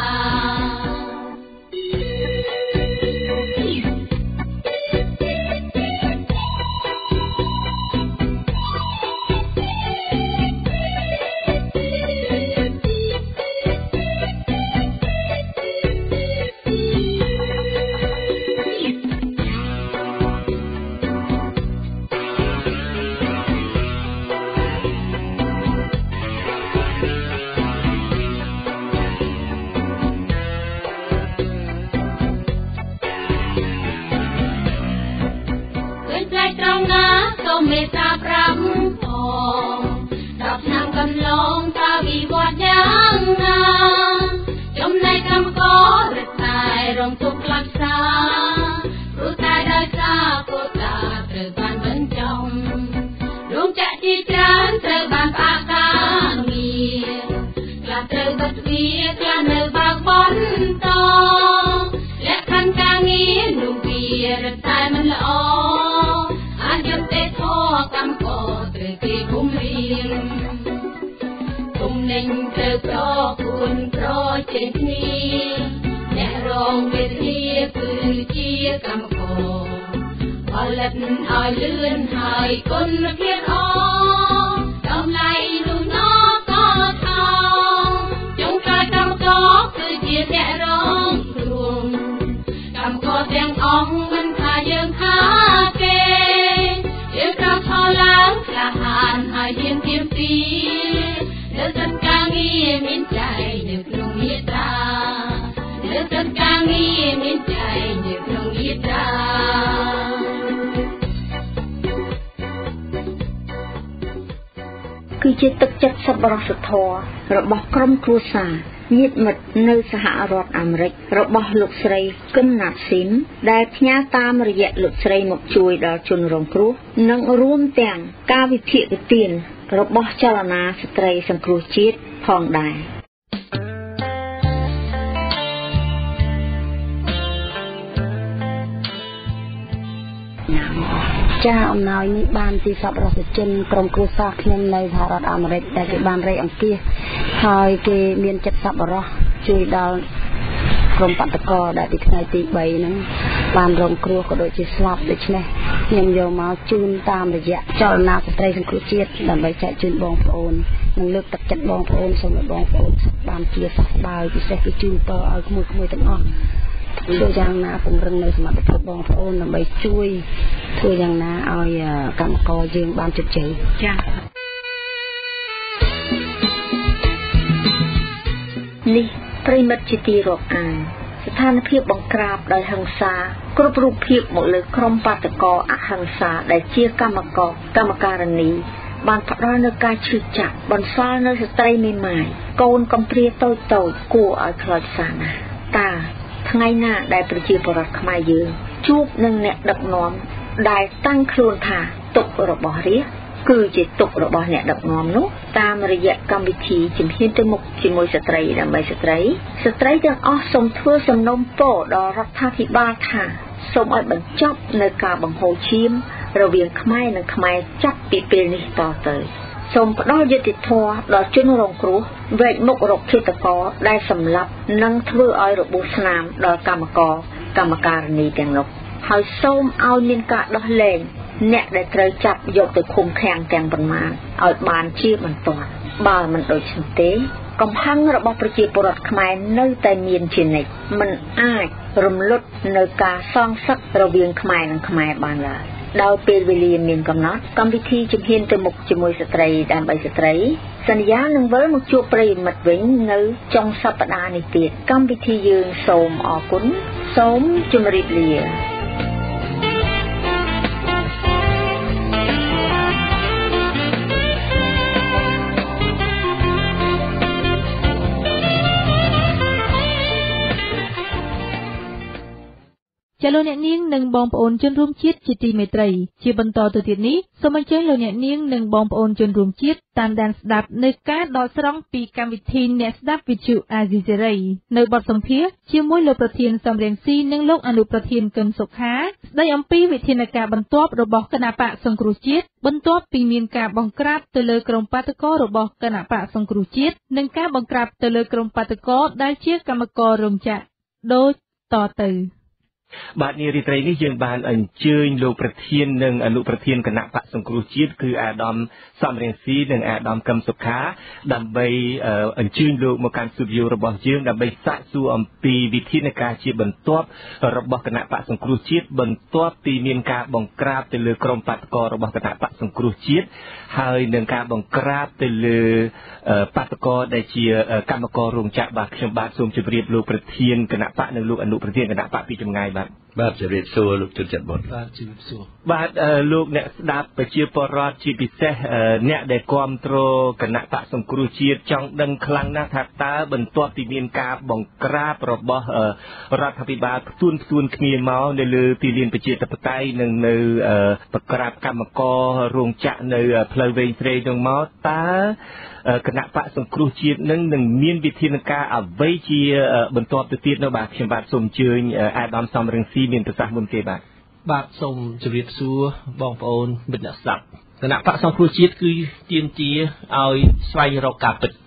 មេត្តាប្រាំផងដប់ឆ្នាំកន្លងតើវិវត្តយ៉ាងណាចំណែកកម្មកររត់តែរងទុក្ខខ្លាំងសាព្រោះតែដោយសារកូតាត្រូវបានបញ្ចំរោងចក្រជាច្រើនត្រូវបានផ្អាកការងារខ្លះត្រូវបាត់ទ្វារខ្លះនៅបើកបន្តលក្ខខណ្ឌការងារនោះវារត់តែមិនល្អអញ្ចឹងទេធေါ်កម្មករត្រូវគេគុំរៀនប្រគួនប្រជែងគ្នាអ្នករងវេទនាគឺជាកម្មករផលិតឲ្យលឿនហើយគុណភាពអតម្លៃនោះណក៏ថោចុងក្រោយកម្មករគឺជាអ្នករងគ្រោះកម្មករទាំងអង្គមិនថាយើងថាគេយើងក្រោកឈរឡើងក្លាហានហើយហ៊ានទៀមទីលើសិនការងារមានใจនៅក្នុងមេត្រាលើសិនការងារមានใจនៅក្នុងមេត្រាគឺជាទឹកចិត្តសប្បុរសធម៌របស់ក្រុមគ្រួសារញាតិមិត្តនៅសហរដ្ឋអាមេរិករបស់លោកស្រីគឹមណាត់ស៊ីមដែលផ្ញើតាមរយៈលោកស្រីមកជួយដល់ជនរងគ្រោះនិងរួមទាំងការវិភាគវិធានរបស់ចលនាស្ត្រីសង្គ្រោះជាតិផងដែរចាអំណោយនេះបានពីសប្បុរសជនក្រុមគ្រួសារខ្ញុំនៅសហរដ្ឋអាមេរិកដែលគេបានរៃអង្គាសហើយគេមានចិត្តសប្បុរសជួយដល់ក្រុមបាតកោដែលពីថ្ងៃទីបីហ្នឹងបានរងគ្រោះក៏ដូចជាស្លាប់ដូច្នេះខ្ញុំយកមកជូនតាមរយៈចលនាស្ត្រីសង្គ្រោះជាតិដើម្បីចែកជូនបងប្អូននិងលើកទឹកចិត្តបងប្អូនសូមឲ្យបងប្អូនបានជាសះស្បើយពិសេសគឺជូនតឲ្យក្មួយៗទាំងអស់ធ្វើយ៉ាងណាពង្រឹងនៅសមត្ថភាពបងប្អូនដើម្បីជួយធ្វើយ៉ាងណាឲ្យកម្មករយើងបានជោគជ័យចា៎នេះប្រិមិត្តជាទីរាប់អានស្ថានភាពបង្ក្រាបដោយហិង្សាគ្រប់រូបភាពមកលើក្រុមបាតកោអហិង្សាដែលជាកម្មករកម្មការិនីបានផ្ដល់នូវការឈឺចាប់បន្សល់នៅស្ត្រីមេម៉ាយកូនកំព្រាតូចតូចគួរឲ្យខ្លោចផ្សាណាស់តើថ្ងៃណាដែលប្រជាពលរដ្ឋខ្មែរយើងជួបនឹងអ្នកដឹកនាំដែលតាំងខ្លួនថាទុករបស់រាជគឺជាទុករបស់អ្នកដឹកនាំនោះតាមរយៈកម្មវិធីជំហានទៅមុខជាមួយស្ត្រីដើម្បីស្ត្រីស្ត្រីទាំងអស់សូមធ្វើសំណូមពរដល់រដ្ឋាភិបាលថាសូមឲ្យបញ្ចប់នៅការបង្ហូរឈាមរវាងខ្មែរនិងខ្មែរចាប់ពីពេលនេះតទៅសូមផ្ដល់យុត្តិធម៌ដល់ជនរងគ្រោះវែកមុខរកឃាតករដែលសម្លាប់និងធ្វើឲ្យរបួសស្នាមដល់កម្មករកម្មការិនីទាំងនោះហើយសូមឲ្យមានការដោះលែងអ្នកដែលត្រូវចាប់យកទៅឃុំឃាំងទាំងប៉ុន្មានឲ្យបានជាបន្ទាន់បើមិនដូច្នោះទេកំហឹងរបស់ប្រជាពលរដ្ឋខ្មែរនៅតែមានជានិច្ចមិនអាចរំលត់នៅការសងសឹករវាងខ្មែរនិងខ្មែរបានឡើយដោយពេលវេលាមានកំណត់កម្មវិធីជំហានទៅមុខជាមួយស្ត្រីដើម្បីស្ត្រីសន្យានឹងវិលមកជួបប្រិយមិត្តវិញនៅចុងសប្តាហ៍នេះទៀតកម្មវិធីយើងសូមអរគុណសូមជម្រាបលាចាលោកអ្នកនាងនិងបងប្អូនជនរួមជាតិជាទីមេត្រីជាបន្តទៅទៀតនេះសូមអញ្ជើញលោកអ្នកនាងនិងបងប្អូនជនរួមជាតិតាមដានស្ដាប់នៅការដកស្រង់ពីកម្មវិធីអ្នកស្ដាប់វិទ្យុអាស៊ីសេរីនៅបទសម្ភាសន៍ជាមួយលោកប្រធានសំរងស៊ីនិងលោកអនុប្រធានកឹមសុខាស្ដីអំពីវិធានការបន្ទាប់របស់គណៈបកសង្គ្រោះជាតិបន្ទាប់ពីមានការបង្ក្រាបទៅលើក្រុមបាតកោរបស់គណៈបកសង្គ្រោះជាតិនិងការបង្ក្រាបទៅលើក្រុមបាតកោដែលជាកម្មកររោងចក្រដូចតទៅបាទនារីត្រីនេះយើងបានអញ្ជើញលោកប្រធាននិងអនុប្រធានគណៈបកសង្គ្រោះជាតិគឺអាដាមសំរងស៊ីនិងអាដាមកឹមសុខាដើម្បីអញ្ជើញលោកមកកាន់ស្ទូឌីយោរបស់យើងដើម្បីសាកសួរអំពីវិធានការជាបន្ទាប់របស់គណៈបកសង្គ្រោះជាតិបន្ទាប់ពីមានការបង្ក្រាបទៅលើក្រុមបាតកោរបស់គណៈបកសង្គ្រោះជាតិហើយនឹងការបង្ក្រាបទៅលើបាតកោដែលជាកម្មកររោងចក្របាទខ្ញុំបាទសូមជម្រាបលោកប្រធានគណៈបកនិងលោកអនុប្រធានគណៈបកពីចម្ងាយបាទបាទជម្រាបសួរលោកជនចិត្តបុតបាទជម្រាបសួរបាទលោកអ្នកស្ដាប់ប្រជាពលរដ្ឋជាពិសេសអ្នកដែលគ្រប់គ្រងគណៈបកសង្គ្រោះជាតិចង់ដឹងខ្លាំងណាស់ថាតើបន្ទាប់ពីមានការបង្ក្រាបរបស់រដ្ឋាភិបាលផ្ទួនផ្ទួនគ្នាមកនៅលើទីលានប្រជាធិបតេយ្យនិងនៅបង្ក្រាបកម្មកររោងចក្រនៅផ្លូវវែងព្រៃនោះមកតើគណៈបកសង្គ្រោះជាតិនឹងនឹងមានវិធានការអ្វីជាបន្ទាប់ទៅទៀតនៅបាទខ្ញុំបាទសូមអញ្ជើញអាដាមសំរងស៊ីមានប្រសាសន៍មុនគេបាទបាទសូមជម្រាបសួរបងប្អូនមិត្តអ្នកស្ដាប់គណៈបកសង្គ្រោះជាតិគឺទាមទារឲ្យស្វែងរកការពិត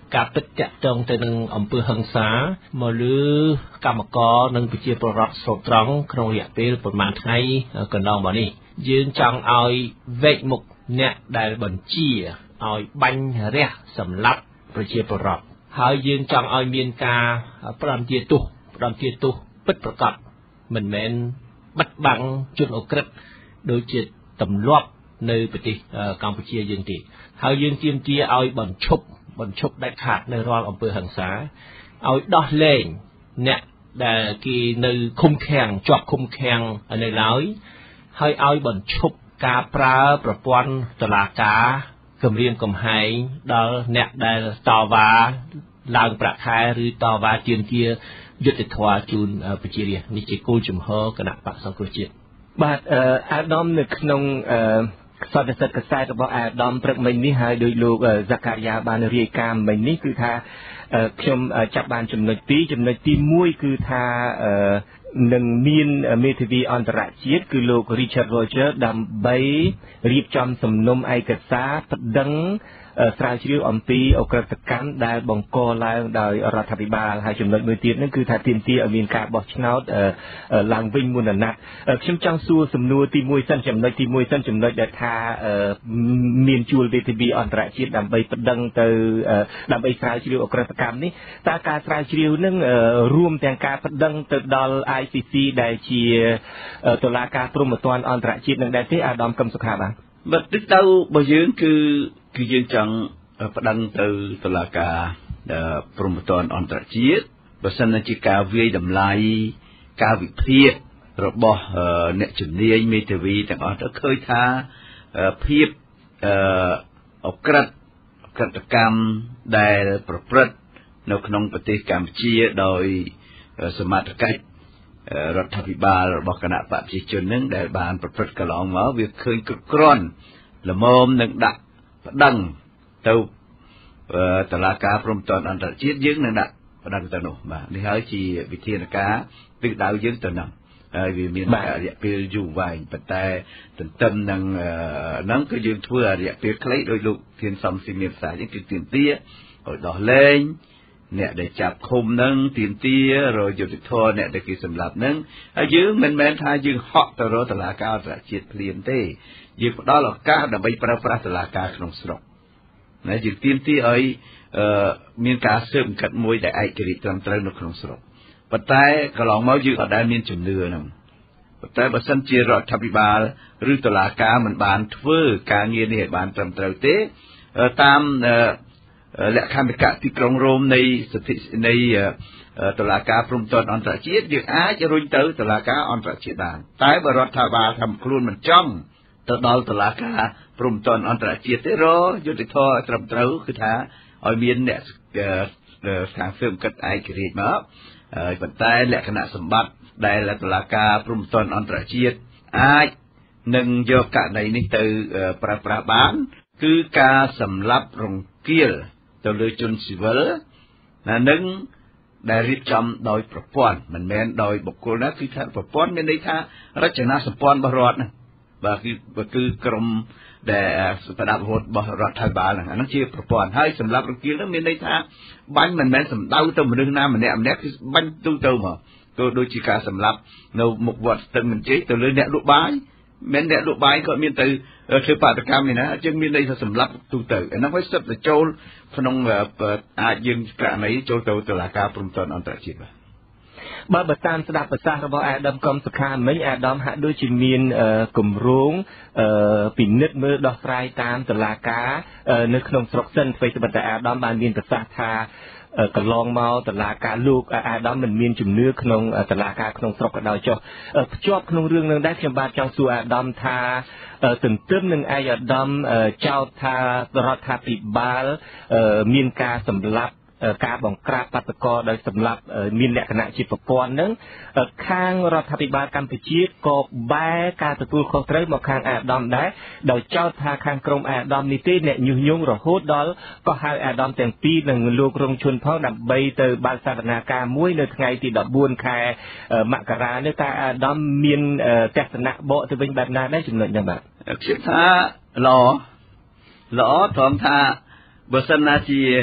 ការពិតតាក់ទងទៅនឹងអំពើហិង្សាមកលើកម្មករនិងប្រជាពលរដ្ឋស្រុកត្រង់ក្នុងរយៈពេលប្រមាណថ្ងៃកន្លងមកនេះយើងចង់ឲ្យវេកមុខអ្នកដែលបញ្ជាឲ្យបាញ់រះសម្លាប់ប្រជាពលរដ្ឋហើយយើងចង់ឲ្យមានការផ្ដន្ទាទោសផ្ដន្ទាទោសពិតប្រាកដមិនមែនបិទបាំងជនអក្រិតដូចជាទម្លាប់នៅប្រទេសកម្ពុជាយើងទេហើយយើងទាមទារឲ្យបញ្ឈប់បញ្ឈប់ដាច់ខាតនៅរាល់អំពើហិង្សាឲ្យដោះលែងអ្នកដែលគេនៅឃុំឃាំងជាប់ឃុំឃាំងនៅឡើយហើយឲ្យបញ្ឈប់ការប្រើប្រព័ន្ធតុលាការគម្រាមកំហែងដល់អ្នកដែលតវ៉ាឡើងប្រាក់ខែឬតវ៉ាទាមទារយុត្តិធម៌ជូនប្រជារាស្ត្រនេះជាគោលជំហរគណៈបក្សសង្គ្រោះជាតិបាទអាដាមនៅក្នុងសន្និសីទកសែតរបស់អាដាមព្រឹកមិញនេះហើយដោយលោកហ្សាការីយ៉ាបានរាយការណ៍មិញនេះគឺថាខ្ញុំចាប់បានចំណុចពីរចំណុចទីមួយគឺថានឹងមានមេធាវីអន្តរជាតិគឺលោក Richard Rogers ដើម្បីរៀបចំសំណុំឯកសារប្តឹងស្រាវជ្រាវអំពីអក្រិតកម្មដែលបង្កឡើងដោយរដ្ឋាភិបាលហើយចំណុចមួយទៀតហ្នឹងគឺថាទាមទារឲ្យមានការបោះឆ្នោតឡើងវិញមុនអាណត្តិខ្ញុំចង់សួរសំណួរទីមួយសិនចំណុចទីមួយសិនចំណុចដែលថាមានជួលមេធាវីអន្តរជាតិដើម្បីប្តឹងទៅដើម្បីស្រាវជ្រាវអក្រិតកម្មនេះតើការស្រាវជ្រាវហ្នឹងរួមទាំងការប្តឹងទៅដល់ I C C ដែលជាតុលាការព្រហ្មទណ្ឌអន្តរជាតិនឹងដែរទេអាដាមកឹមសុខាបាទបើទិសដៅរបស់យើងគឺគឺយើងចង់ប្តឹងទៅតុលាការព្រហ្មទណ្ឌអន្តរជាតិបើសិនជាការវាយតម្លៃការវិភាគរបស់អ្នកជំនាញមេធាវីទាំងអស់ទៅឃើញថាភាពអក្រិតអក្រិតកម្មដែលប្រព្រឹត្តនៅក្នុងប្រទេសកម្ពុជាដោយសមត្ថកិច្ចរដ្ឋាភិបាលរបស់គណៈបកប្រជាជននឹងដែលបានប្រព្រឹត្តកន្លងមកវាឃើញគ្រប់គ្រាន់ល្មមនឹងដាក់ប្តឹងទៅតុលាការព្រហ្មទណ្ឌអន្តរជាតិយើងនឹងដាក់ប្តឹងទៅនោះបាទនេះហើយជាវិធានការទិសដៅយើងទៅនោះហើយវាមានរយៈពេលយូរវែងប៉ុន្តែទន្ទឹមនឹងហ្នឹងគឺយើងធ្វើរយៈពេលខ្លីដោយលោកធានសំស៊ីមានផ្សាយគឺទាមទារឲ្យដោះលែងអ្នកដែលចាប់ឃុំហ្នឹងទាមទាររយុត្តិធម៌អ្នកដែលគេសម្លាប់ហ្នឹងហើយយើងមិនមែនថាយើងហក់ទៅរកតុលាការអន្តរជាតិភ្លាមទេយើងផ្ដល់ឱកាសដើម្បីប្រើប្រាស់តុលាការក្នុងស្រុកណាយើងទាមទារឲ្យមានការស៊ើបអង្កេតមួយដែលឯករាជ្យត្រឹមត្រូវនៅក្នុងស្រុកប៉ុន្តែកន្លងមកយើងអត់ដែលមានជំនឿហ្នឹងប៉ុន្តែបើសិនជារដ្ឋាភិបាលឬតុលាការមិនបានធ្វើការងារនេះឲ្យបានត្រឹមត្រូវទេតាមលក្ខន្តិកៈទីក្រុងរ៉ូមនៃសិទ្ធិនៃតុលាការព្រហ្មទណ្ឌអន្តរជាតិយើងអាចរុញទៅតុលាការអន្តរជាតិបានតែបើរដ្ឋាភិបាលធ្វើខ្លួនមិនចង់ទៅដល់តុលាការព្រហ្មទណ្ឌអន្តរជាតិទេរយុត្តិធម៌ត្រឹមត្រូវគឺថាឲ្យមានអ្នកខាងស៊ើបអង្កេតឯករាជ្យមកហើយប៉ុន្តែលក្ខណៈសម្បត្តិដែលតុលាការព្រហ្មទណ្ឌអន្តរជាតិអាចនឹងយកករណីនេះទៅប្រើប្រាស់បានគឺការសម្លាប់រង្គាលទៅលើជនស៊ីវិលណានឹងដែលរៀបចំដោយប្រព័ន្ធមិនមែនដោយបុគ្គលណាគឺថាប្រព័ន្ធមានន័យថារចនាសម្ព័ន្ធរបស់រដ្ឋណាបាទគឺគឺក្រមដែលស្ដាប់រហូតរបស់រដ្ឋាភិបាលហ្នឹងអាហ្នឹងជាប្រព័ន្ធហើយសម្រាប់រង្គាលហ្នឹងមានន័យថាបាញ់មិនមែនសម្ដៅទៅមនុស្សណាម្នាក់ម្នាក់គឺបាញ់ទូទៅមកទៅដូចជាការសម្លាប់នៅមុខវត្តស្ទឹងមិនជ័យទៅលើអ្នកលក់បាយមិនអ្នកលក់បាយគាត់មានទៅធ្វើបាតកម្មនេះណាអញ្ចឹងមានន័យថាសម្លាប់ទូទៅអាហ្នឹងវាសិតទៅចូលក្នុងអាចយើងករណីចូលទៅតុលាការព្រហ្មទណ្ឌអន្តរជាតិបាទបើតាមស្ដាប់ប្រសាសន៍របស់អាដាមកឹមសុខាមិញអាដាមហាក់ដូចជាមានគម្រោងពិនិត្យមើលដោះស្រាយតាមតុលាការនៅក្នុងស្រុកសិនអ្វីត្បិតតែអាដាមបានមានប្រសាសន៍ថាកន្លងមកតុលាការលោកអាដាមមិនមានជំនឿក្នុងតុលាការក្នុងស្រុកក៏ដោយចុះភ្ជាប់ក្នុងរឿងនឹងដែរខ្ញុំបាទចង់សួរអាដាមថាទន្ទឹមនឹងអាយដាមចោទថារដ្ឋាភិបាលមានការសម្លាប់ការបង្ក្រាបបាតុករដោយសម្លាប់មានលក្ខណៈជាប្រព័ន្ធហ្នឹងខាងរដ្ឋាភិបាលកម្ពុជាក៏បែរការទទួលខុសត្រូវមកខាងអាដាមដែរដោយចោទថាខាងក្រមអាដាមនេះទេអ្នកញុះញង់រហូតដល់ក៏ហៅអាដាមទាំងពីរនិងលោករងឈុនផងដើម្បីទៅបើកសវនាការមួយនៅថ្ងៃទីដប់បួនខែមករានេះតើអាដាមមានទស្សនៈបកទៅវិញបែបណាដែរចំណុចហ្នឹងបាទខ្ញុំថាល្អល្អត្រង់ថាបើសិនណាជា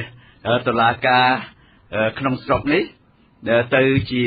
តុលាការក្នុងស្រុកនេះទៅជា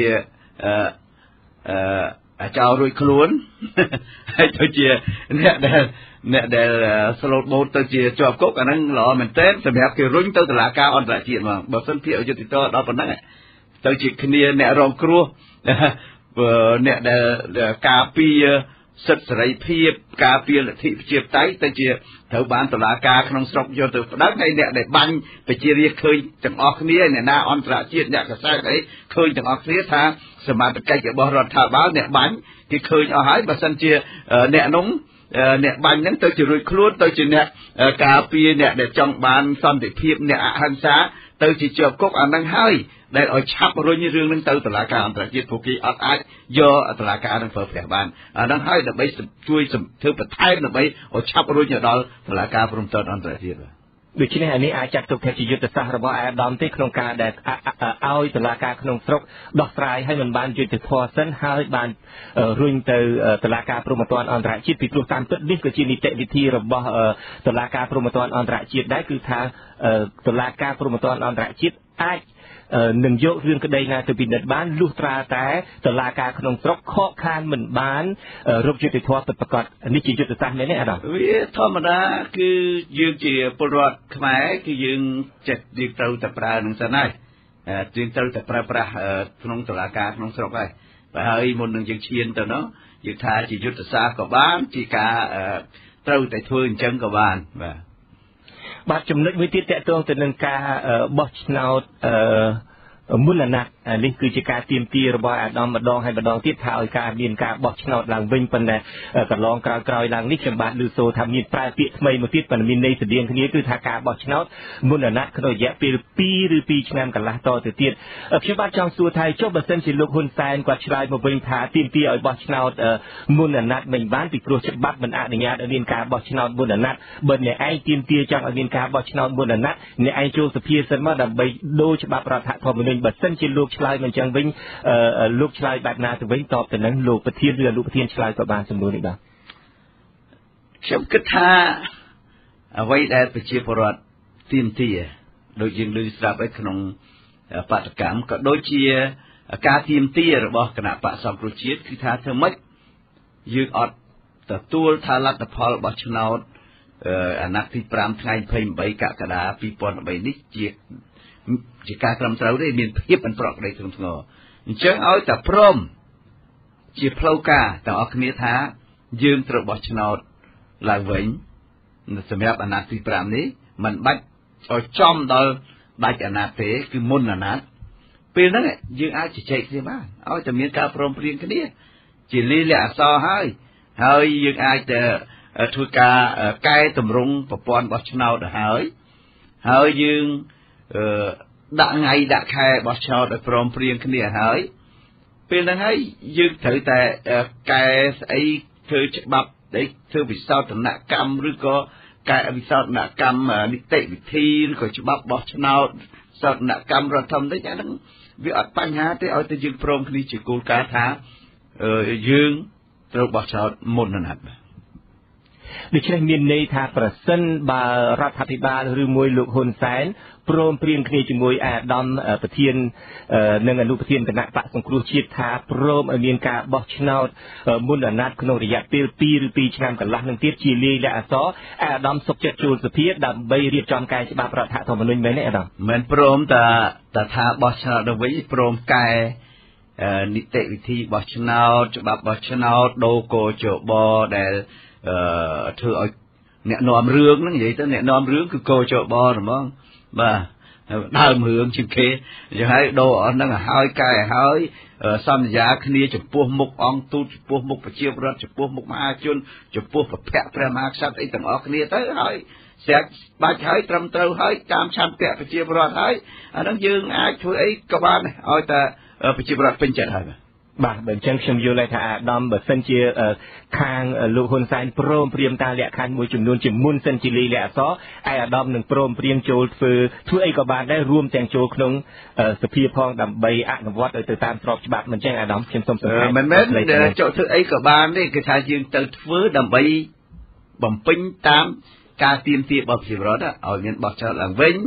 ចោលរួចខ្លួនហើយទៅជាអ្នកដែលអ្នកដែលស្លូតបូតទៅជាជាប់គុកអាហ្នឹងល្អមែនទែនសម្រាប់គេរុញទៅតុលាការអន្តរជាតិហ្មងបើមិនភាគអយុត្តិធម៌ដល់ប៉ុណ្ណឹងទៅជាគ្នាអ្នករងគ្រោះអ្នកដែលការពារសិទ្ធិសេរីភាពការពារលទ្ធិប្រជាធិបតេយ្យទៅជាត្រូវបានតុលាការក្នុងស្រុកយកទៅផ្ដន់ហើយអ្នកដែលបាញ់ប្រជារាស្ត្រឃើញទាំងអស់គ្នាអ្នកណាអន្តរជាតិអ្នកកសែតអីឃើញទាំងអស់គ្នាថាសមត្ថកិច្ចរបស់រដ្ឋាភិបាលអ្នកបាញ់គេឃើញអស់ហើយបើសិនជាអ្នកនោះអ្នកបាញ់ហ្នឹងទៅជារួចខ្លួនទៅជាអ្នកការពារអ្នកដែលចង់បានសន្តិភាពអ្នកអហិង្សាទៅជាជាប់គុកអាហ្នឹងហើយដែលឲ្យឆាប់រុញរឿងហ្នឹងទៅតុលាការអន្តរជាតិពួកគេអត់អាចយកតុលាការហ្នឹងធ្វើផ្ទះបានអាហ្នឹងហើយដើម្បីជួយធ្វើបន្ថែមដើម្បីឲ្យឆាប់រុញទៅដល់តុលាការព្រំដែនអន្តរជាតិដូច្នេះអានេះអាចចាត់ទុកថាជាយុទ្ធសាស្ត្ររបស់អាដាមទេក្នុងការដែលឲ្យតុលាការក្នុងស្រុកដោះស្រាយឲ្យមិនបានយុត្តិធម៌សិនហើយបានរុញទៅតុលាការព្រំដែនអន្តរជាតិពីព្រោះតាមពិតនេះក៏ជានីតិវិធីរបស់តុលាការព្រំដែនអន្តរជាតិដែរគឺថាតុលាការព្រំដែនអន្តរជាតិអាចនឹងយករឿងក្តីណាទៅពិនិត្យបានលុះត្រាតែតុលាការក្នុងស្រុកខកខានមិនបានរកយុត្តិធម៌ពិតប្រាកដនេះជាយុទ្ធសាស្ត្រមែនទេអាដាមវាធម្មតាគឺយើងជាពលរដ្ឋខ្មែរគឺយើងចេះយើងត្រូវតែប្រើនឹងសិនហើយយើងត្រូវតែប្រើប្រាស់ក្នុងតុលាការក្នុងស្រុកហើយបើហើយមុននឹងយើងឈានទៅនោះយើងថាជាយុទ្ធសាស្ត្រក៏បានជាការត្រូវតែធ្វើអញ្ចឹងក៏បានបាទបាទចំណុចមួយទៀតតកតងទៅនឹងការបោះឆ្នោតមូលណាត់នេះគឺជាការទៀមទារបស់អាដាមម្ដងហើយម្ដងទៀតថាឲ្យការមានការបោះឆ្នោតឡើងវិញប៉ុន្តែកន្លងក្រោយក្រោយឡើងនេះខ្ញុំបាទឮសូរថាមានប្រែពាក្យថ្មីមួយទៀតប៉ុន្តែមានន័យស្តៀងគ្នាគឺថាការបោះឆ្នោតមូលណាត់ក្នុងរយៈពេលពីរឬពីរឆ្នាំកន្លះតទៅទៀតខ្ញុំបាទចង់សួរថាចុះបើសិនជាលោកហ៊ុនសែនគាត់ឆ្លើយមកវិញថាទៀមទាឲ្យបោះឆ្នោតមូលណាត់មិនបានពីព្រោះច្បាប់មិនអនុញ្ញាតឲ្យមានការបោះឆ្នោតមូលណាត់បើអ្នកឯងទៀមទាចង់ឲ្យមានការបោះឆ្នោតមូលណាត់អ្នកឯងចូលសភាសិនមកដើម្បីដូរច្បាប់រដ្ឋធម្មនុញ្ញបើសិនជាលោកឆ្លើយមិនចឹងវិញលោកឆ្លើយបែបណាទៅវិញតបទៅនឹងលោកប្រធានឬលោកប្រធានឆ្លើយក៏បានសំណួរនេះបាទខ្ញុំគិតថាអ្វីដែលប្រជាពលរដ្ឋទាមទារដូចយើងលើស្រាប់ឯក្នុងបដកម្មក៏ដូចជាការទាមទាររបស់គណៈបក្សសង្គ្រោះជាតិគឺថាធ្វើម៉េចយើងអត់ទទួលថាលទ្ធផលរបស់ឆ្នោតអាណត្តិទីប្រាំថ្ងៃยี่สิบแปดកក្កដាពីរពាន់បីនេះជាជាការត្រឹមត្រូវទេមានភាពមិនប្រក្រតីធ្ងន់ធ្ងរអញ្ចឹងឲ្យតែព្រមជាផ្លូវការទាំងអស់គ្នាថាយើងត្រូវបោះឆ្នោតឡើងវិញសម្រាប់អាណត្តិទីប្រាំនេះមិនបាច់ឲ្យចំដល់ដាច់អាណត្តិទេគឺមុនអាណត្តិពេលហ្នឹងយើងអាចជជែកគ្នាបានឲ្យតែមានការព្រមព្រៀងគ្នាជាលិលាអក្សរហើយហើយយើងអាចទៅធ្វើការកែតម្រង់ប្រព័ន្ធបោះឆ្នោតទៅហើយហើយយើងដាក់ថ្ងៃដាក់ខែបោះឆ្នោតឲ្យព្រមព្រៀងគ្នាហើយពេលហ្នឹងហើយយើងត្រូវតែកែស្អីធ្វើច្បាប់ដែលធ្វើវិសោធនកម្មឬក៏កែវិសោធនកម្មនីតិវិធីឬក៏ច្បាប់បោះឆ្នោតសោធនកម្មរដ្ឋធម្មនុញ្ញអាហ្នឹងវាអត់បញ្ហាទេឲ្យតែយើងព្រមគ្នាជាគោលការណ៍ថាយើងត្រូវបោះឆ្នោតមុនណាត់ដូច្នេះមានន័យថាប្រសិនបើរដ្ឋាភិបាលឬមួយលោកហ៊ុនសែនព្រមព្រៀងគ្នាជាមួយអាដាមប្រធាននិងអនុប្រធានគណៈបក្សសង្គ្រោះជាតិថាព្រមឲ្យមានការបោះឆ្នោតមុនអាណត្តិក្នុងរយៈពេលពីរឬពីរឆ្នាំកន្លះនឹងទៀតជាលាយលក្ខអក្សរអាដាមសុខចិត្តចូលសភាដើម្បីរៀបចំកែច្បាប់រដ្ឋធម្មនុញ្ញមែនទេអាដាមមិនព្រមតែតែថាបោះឆ្នោតទៅវិញព្រមកែនីតិវិធីបោះឆ្នោតច្បាប់បោះឆ្នោតដូរកោជបដែលអឺធ្វើឲ្យអ្នកនាំរឿងហ្នឹងនិយាយទៅអ្នកនាំរឿងគឺកោជបហ្មងបាទដើមរឿងជាងគេអញ្ចឹងហើយដូរអស់ហ្នឹងឲ្យហើយកែឲ្យហើយសន្យាគ្នាចំពោះមុខអង្គទូតចំពោះមុខប្រជាពលរដ្ឋចំពោះមុខមហាជនចំពោះព្រះភ័ក្ត្រព្រះមហាក្សត្រអីទាំងអស់គ្នាទៅហើយស្រាប់បាច់ហើយត្រឹមត្រូវហើយតាមឆន្ទៈប្រជាពលរដ្ឋហើយអាហ្នឹងយើងអាចធ្វើអីក៏បានឲ្យតែប្រជាពលរដ្ឋពេញចិត្តហើយបាទបើអញ្ចឹងខ្ញុំយល់ថាអាដាមបើសិនជាខាងលោកហ៊ុនសែនព្រមព្រៀងតាមលក្ខខណ្ឌមួយចំនួនជាមុនសិនជាលិលាអក្សរអាដាមនឹងព្រមព្រៀងចូលធ្វើធ្វើអីក៏បានដែររួមទាំងចូលក្នុងសភាផងដើម្បីអនុវត្តឲ្យទៅតាមស្របច្បាប់មិនអញ្ចឹងអាដាមខ្ញុំសូមសង្ខេបមិនមែនចូលធ្វើអីក៏បានទេគឺថាយើងទៅធ្វើដើម្បីបំពេញតាមការទាមទាររបស់ប្រជាពលរដ្ឋឲ្យមានបោះឆ្នោតឡើងវិញ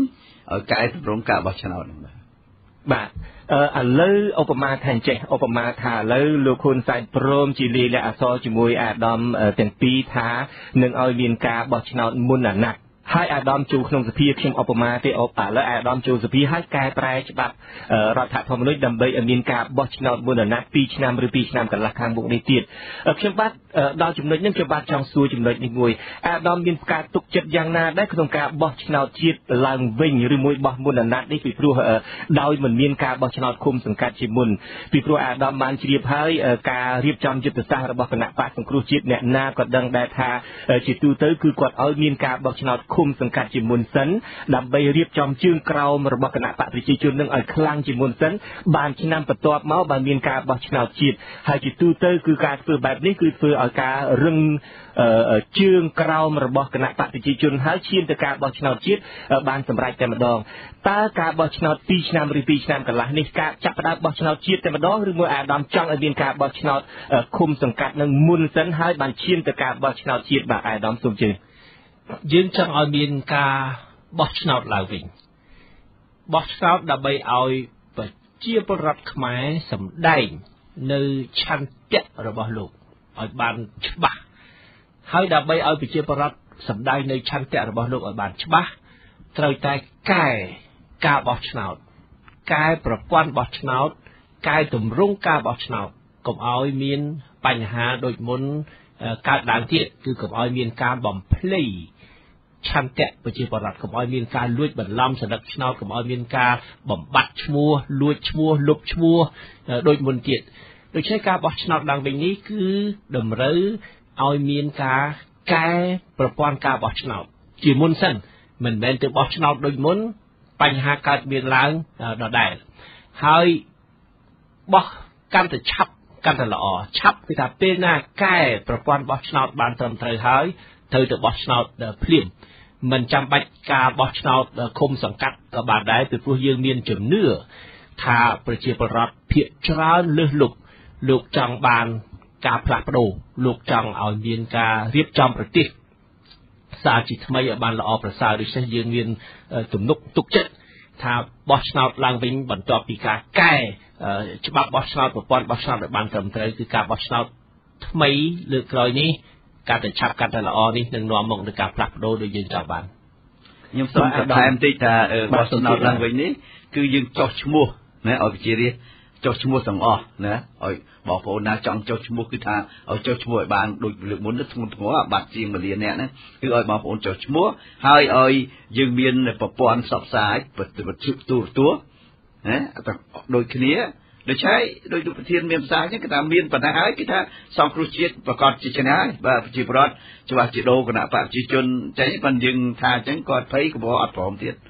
ឲ្យកែតម្រង់ការបោះឆ្នោតហ្នឹងបាទបាទអឺឥឡូវឧបមាថាចេះឧបមាថាឥឡូវលោកហ៊ុនសែនព្រមជាលាយលក្ខណ៍អក្សរជាមួយអាដាមទាំងពីរថានឹងឲ្យមានការបោះឆ្នោតមុនអាណត្តិហើយអាដាមចូលក្នុងសភាខ្ញុំឧបមាទេអូឥឡូវអាដាមចូលសភាហើយកែប្រែច្បាប់រដ្ឋធម្មនុញ្ញដើម្បីឲ្យមានការបោះឆ្នោតមុនអាណត្តិពីរឆ្នាំឬពីរឆ្នាំកន្លះខាងមុខនេះទៀតខ្ញុំបាទដល់ចំណុចនេះខ្ញុំបាទចង់សួរចំណុចនេះមួយអាដាមមានការទុកចិត្តយ៉ាងណាដែរក្នុងការបោះឆ្នោតជាតិឡើងវិញឬមួយបោះមុនអាណត្តិនេះពីព្រោះដោយមិនមានការបោះឆ្នោតឃុំសង្កាត់ជាមុនពីព្រោះអាដាមបានជ្រាបហើយការរៀបចំយុទ្ធសាស្ត្ររបស់គណៈបកសង្គ្រោះជាតិអ្នកណាក៏ដឹងដែរថាជាទូទៅគឺគាត់ឲ្យមានការបោះឆ្នោតឃុំសង្កាត់ជាមុនសិនដើម្បីរៀបចំជើងក្រោមរបស់គណៈបកប្រជាជននឹងឲ្យខ្លាំងជាមុនសិនបានឆ្នាំបន្ទាប់មកបានមានការបោះឆ្នោតជាតិហើយជាទូទៅគឺការធ្វើបែបនេះគឺធ្វើឲ្យការរឹងជើងក្រោមរបស់គណៈបកប្រជាជនហើយឈានទៅការបោះឆ្នោតជាតិបានសម្រេចតែម្ដងតើការបោះឆ្នោតពីរឆ្នាំឬពីរឆ្នាំកន្លះនេះការចាប់ផ្ដើមបោះឆ្នោតជាតិតែម្ដងឬមួយអាដាមចង់ឲ្យមានការបោះឆ្នោតឃុំសង្កាត់នឹងមុនសិនហើយបានឈានទៅការបោះឆ្នោតជាតិបាទអាដាមសូមជឿយើងចង់ឲ្យមានការបោះឆ្នោតឡើងវិញបោះឆ្នោតដើម្បីឲ្យប្រជាពលរដ្ឋខ្មែរសម្ដែងនៅឆន្ទៈរបស់លោកឲ្យបានច្បាស់ហើយដើម្បីឲ្យប្រជាពលរដ្ឋសម្ដែងនៅឆន្ទៈរបស់លោកឲ្យបានច្បាស់ត្រូវតែកែការបោះឆ្នោតកែប្រព័ន្ធបោះឆ្នោតកែទម្រង់ការបោះឆ្នោតកុំឲ្យមានបញ្ហាដូចមុនកើតឡើងទៀតគឺកុំឲ្យមានការបំភ្លៃឆន្ទៈប្រជាពលរដ្ឋកុំឲ្យមានការលួចបន្លំសន្តិឆ្នោតកុំឲ្យមានការបំបត្តិឈ្មោះលួចឈ្មោះលុបឈ្មោះដូចមុនទៀតដូច្នេះការបោះឆ្នោតឡើងវិញនេះគឺតម្រូវឲ្យមានការកែប្រព័ន្ធការបោះឆ្នោតជាមុនសិនមិនមែនទៅបោះឆ្នោតដូចមុនបញ្ហាកើតមានឡើងដដែលហើយបោះកាន់តែឆាប់កាន់តែល្អឆាប់គឺថាពេលណាកែប្រព័ន្ធបោះឆ្នោតបានត្រឹមត្រូវហើយត្រូវទៅបោះឆ្នោតភ្លាមមិនចាំបាច់ការបោះឆ្នោតឃុំសង្កាត់ក៏បានដែរពីព្រោះយើងមានជំនឿថាប្រជាពលរដ្ឋភាគច្រើនលើសលប់លោកចង់បានការផ្លាស់ប្ដូរលោកចង់ឲ្យមានការរៀបចំប្រទេសសាជាថ្មីឲ្យបានល្អប្រសើរដូច្នេះយើងមានទំនុកទុកចិត្តថាបោះឆ្នោតឡើងវិញបន្ទាប់ពីការកែច្បាប់បោះឆ្នោតប្រព័ន្ធបោះឆ្នោតឲ្យបានត្រឹមត្រូវគឺការបោះឆ្នោតថ្មីលើកក្រោយនេះការតែឆាប់កាត់តែល្អនេះនឹងនាំមកនឹងការផ្លាស់ប្ដូរដូចយើងចង់បានខ្ញុំសូមបន្ថែមតិចថាបោះឆ្នោតឡើងវិញនេះគឺយើងចោះឈ្មោះណាឲ្យប្រជារាស្ត្រចុះឈ្មោះទាំងអស់ណាឲ្យបងប្អូនណាចង់ចុះឈ្មោះគឺថាឲ្យចុះឈ្មោះឲ្យបានដូចលើកមុនទៅធ្ងន់ធ្ងរបាត់ជាងមួយលានអ្នកហ្នឹងគឺឲ្យបងប្អូនចុះឈ្មោះហើយឲ្យយើងមានប្រព័ន្ធផ្សព្វផ្សាយទូរទស្សន៍ទូរទស្សន៍ណាដូចគ្នាដូច្នេះដោយលោកប្រធានមានប្រសាសន៍អញ្ចឹងគឺថាមានបណ្ដាហើយគឺថាសង្គ្រោះជាតិប្រកាសជាឆ្នើបាទប្រជាពលរដ្ឋច្បាស់ជាដូរគណៈបកប្រជាជនចេះបានយើងថាអញ្ចឹងគាត់ភ័យក៏អត់ព្រមទៀត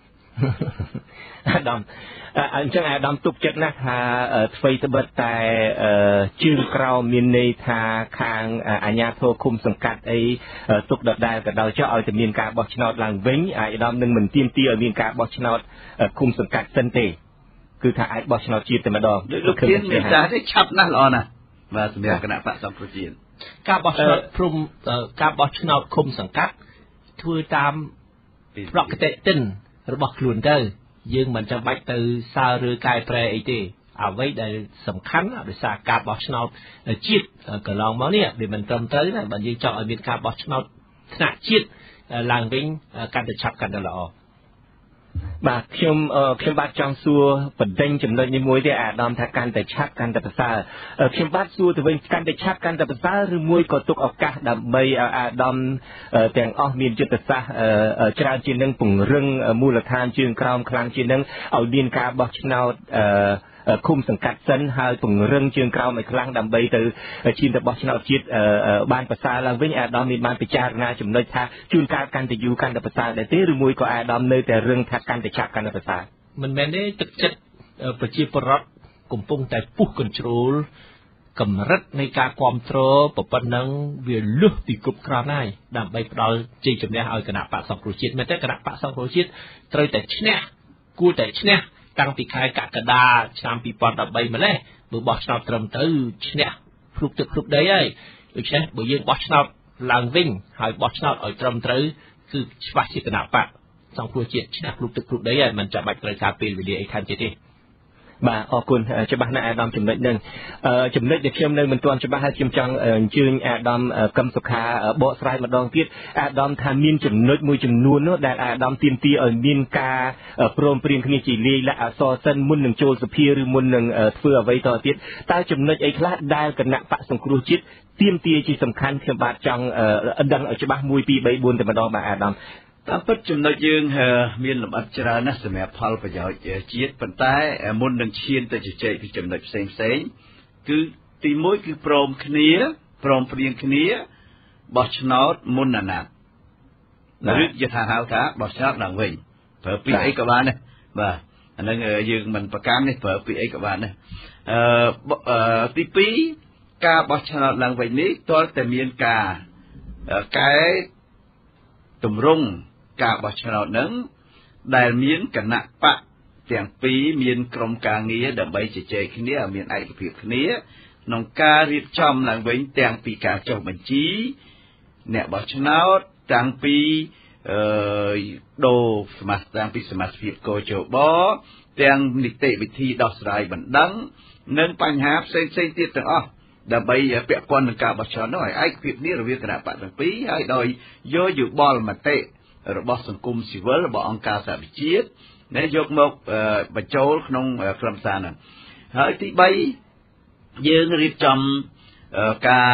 អាដាមអញ្ចឹងអាដាមទុកចិត្តណាស់ថាអ្វីត្បិតតែជើងក្រោមមានន័យថាខាងអាជ្ញាធរឃុំសង្កាត់អីទុកដដែលក៏ដោយចុះឲ្យតែមានការបោះឆ្នោតឡើងវិញអាដាមនឹងមិនទាមទារឲ្យមានការបោះឆ្នោតឃុំសង្កាត់សិនទេគឺថាអាចបោះឆ្នោតជាតិតែម្ដងលោកធានមានថាទេឆាប់ណាស់ល្អណាស់បាទសម្រាប់គណៈបកសង្គ្រោះជាតិការបោះឆ្នោតព្រំការបោះឆ្នោតឃុំសង្កាត់ធ្វើតាមប្រកតិទិនរបស់ខ្លួនទៅយើងមិនចាំបាច់ទៅសើឬកែប្រែអីទេអ្វីដែលសំខាន់ដោយសារការបោះឆ្នោតជាតិកន្លងមកនេះវាមិនត្រឹមត្រូវណាបើយើងចង់ឲ្យមានការបោះឆ្នោតថ្នាក់ជាតិឡើងវិញកាន់តែឆាប់កាន់តែល្អបាទខ្ញុំខ្ញុំបាទចង់សួរបណ្ដេញចំណុចនេះមួយទេអាដាមថាកាន់តែឆាប់កាន់តែប្រសើរខ្ញុំបាទសួរទៅវិញកាន់តែឆាប់កាន់តែប្រសើរឬមួយក៏ទុកឱកាសដើម្បីអាដាមទាំងអស់មានយុទ្ធសាស្ត្រច្រើនជាងនឹងពង្រឹងមូលដ្ឋានជើងក្រោមខ្លាំងជាងនឹងឲ្យមានការបោះឆ្នោតឃុំសង្កាត់សិនហើយពង្រឹងជើងក្រោមឲ្យខ្លាំងដើម្បីទៅឈានទៅបោះឆ្នោតជាតិបានប្រសើរឡើងវិញអាដាមមានបានពិចារណាចំណុចថាជួនកាលកាន់តែយូរកាន់តែប្រសើរដែរទេឬមួយក៏អាដាមនៅតែរឹងថាកាន់តែឆាប់កាន់តែប្រសើរមិនមែនទេទឹកចិត្តប្រជាពលរដ្ឋកំពុងតែពុះកញ្ជ្រោលកម្រិតនៃការគ្រប់គ្រងប៉ុណ្ណឹងវាលុះពីគ្រប់គ្រាន់ហើយដើម្បីផ្ដល់ជ័យជំនះឲ្យគណៈបកសង្គ្រោះជាតិមែនទេគណៈបកសង្គ្រោះជាតិត្រូវតែឈ្នះគួរតែឈ្នះតាំងពីខែកក្កដាឆ្នាំពីរពាន់ដប់បីម្លេះបើបោះឆ្នោតត្រឹមត្រូវឈ្នះភ្លុកទឹកភ្លុកដីហើយដូច្នេះបើយើងបោះឆ្នោតឡើងវិញហើយបោះឆ្នោតឲ្យត្រឹមត្រូវគឺច្បាស់ជាគណៈបកសង្គ្រោះជាតិឆ្នះគ្រប់ទឹកគ្រប់ដីហើយមិនចាំបាច់ត្រូវការពេលវេលាអីខាងទៀតទេបាទអរគុណច្បាស់ណាស់អាដាមចំណុចនឹងចំណុចដែលខ្ញុំនៅមិនទាន់ច្បាស់ហើយខ្ញុំចង់អញ្ជើញអាដាមកឹមសុខាបកស្រាយម្ដងទៀតអាដាមថាមានចំណុចមួយចំនួននោះដែលអាដាមទាមទារឲ្យមានការព្រមព្រៀងគ្នាជាលាយលក្ខណ៍អក្សរសិនមុននឹងចូលសភាឬមុននឹងធ្វើអ្វីតទៅទៀតតើចំណុចអីខ្លះដែលគណៈបកសង្គ្រោះជាតិទាមទារជាសំខាន់ខ្ញុំបាទចង់ដឹងឲ្យច្បាស់មួយពីរបីបួនតែម្ដងបាទអាដាមតាមពិតចំណុចយើងមានលម្អិតច្រើនណាស់សម្រាប់ផលប្រយោជន៍ជាតិប៉ុន្តែមុននឹងឈានទៅជជែកពីចំណុចផ្សេងផ្សេងគឺទីមួយគឺព្រមគ្នាព្រមព្រៀងគ្នាបោះឆ្នោតមុនអាណត្តិឬយថាហៅថាបោះឆ្នោតឡើងវិញប្រើពាក្យអីក៏បានដែរបាទអានឹងយើងមិនប្រកាន់នេះប្រើពាក្យអីក៏បានដែរអឺទីពីរការបោះឆ្នោតឡើងវិញនេះទាល់តែមានការកែតម្រង់ការបោះឆ្នោតនឹងដែលមានគណៈបកទាំងពីរមានក្រុមការងារដើម្បីជជែកគ្នាឲ្យមានឯកភាពគ្នាក្នុងការរៀបចំឡើងវិញទាំងពីការចុះបញ្ជីអ្នកបោះឆ្នោតទាំងពីអឺដូរសមាជិកទាំងពីសមាជិកកោជបទាំងនីតិវិធីដោះស្រាយបណ្ដឹងនិងបញ្ហាផ្សេងផ្សេងទៀតទាំងអស់ដើម្បីពាក់ព័ន្ធនឹងការបោះឆ្នោតនោះឲ្យឯកភាពនេះរវាងគណៈបកទាំងពីរហើយដោយយកយោបល់មតិរបស់សង្គមស៊ីវិលរបស់អង្គការសហប្រជាជាតិដែលយកមកបញ្ចូលក្នុងខ្លឹមសារនោះហើយទីបីយើងរៀបចំការ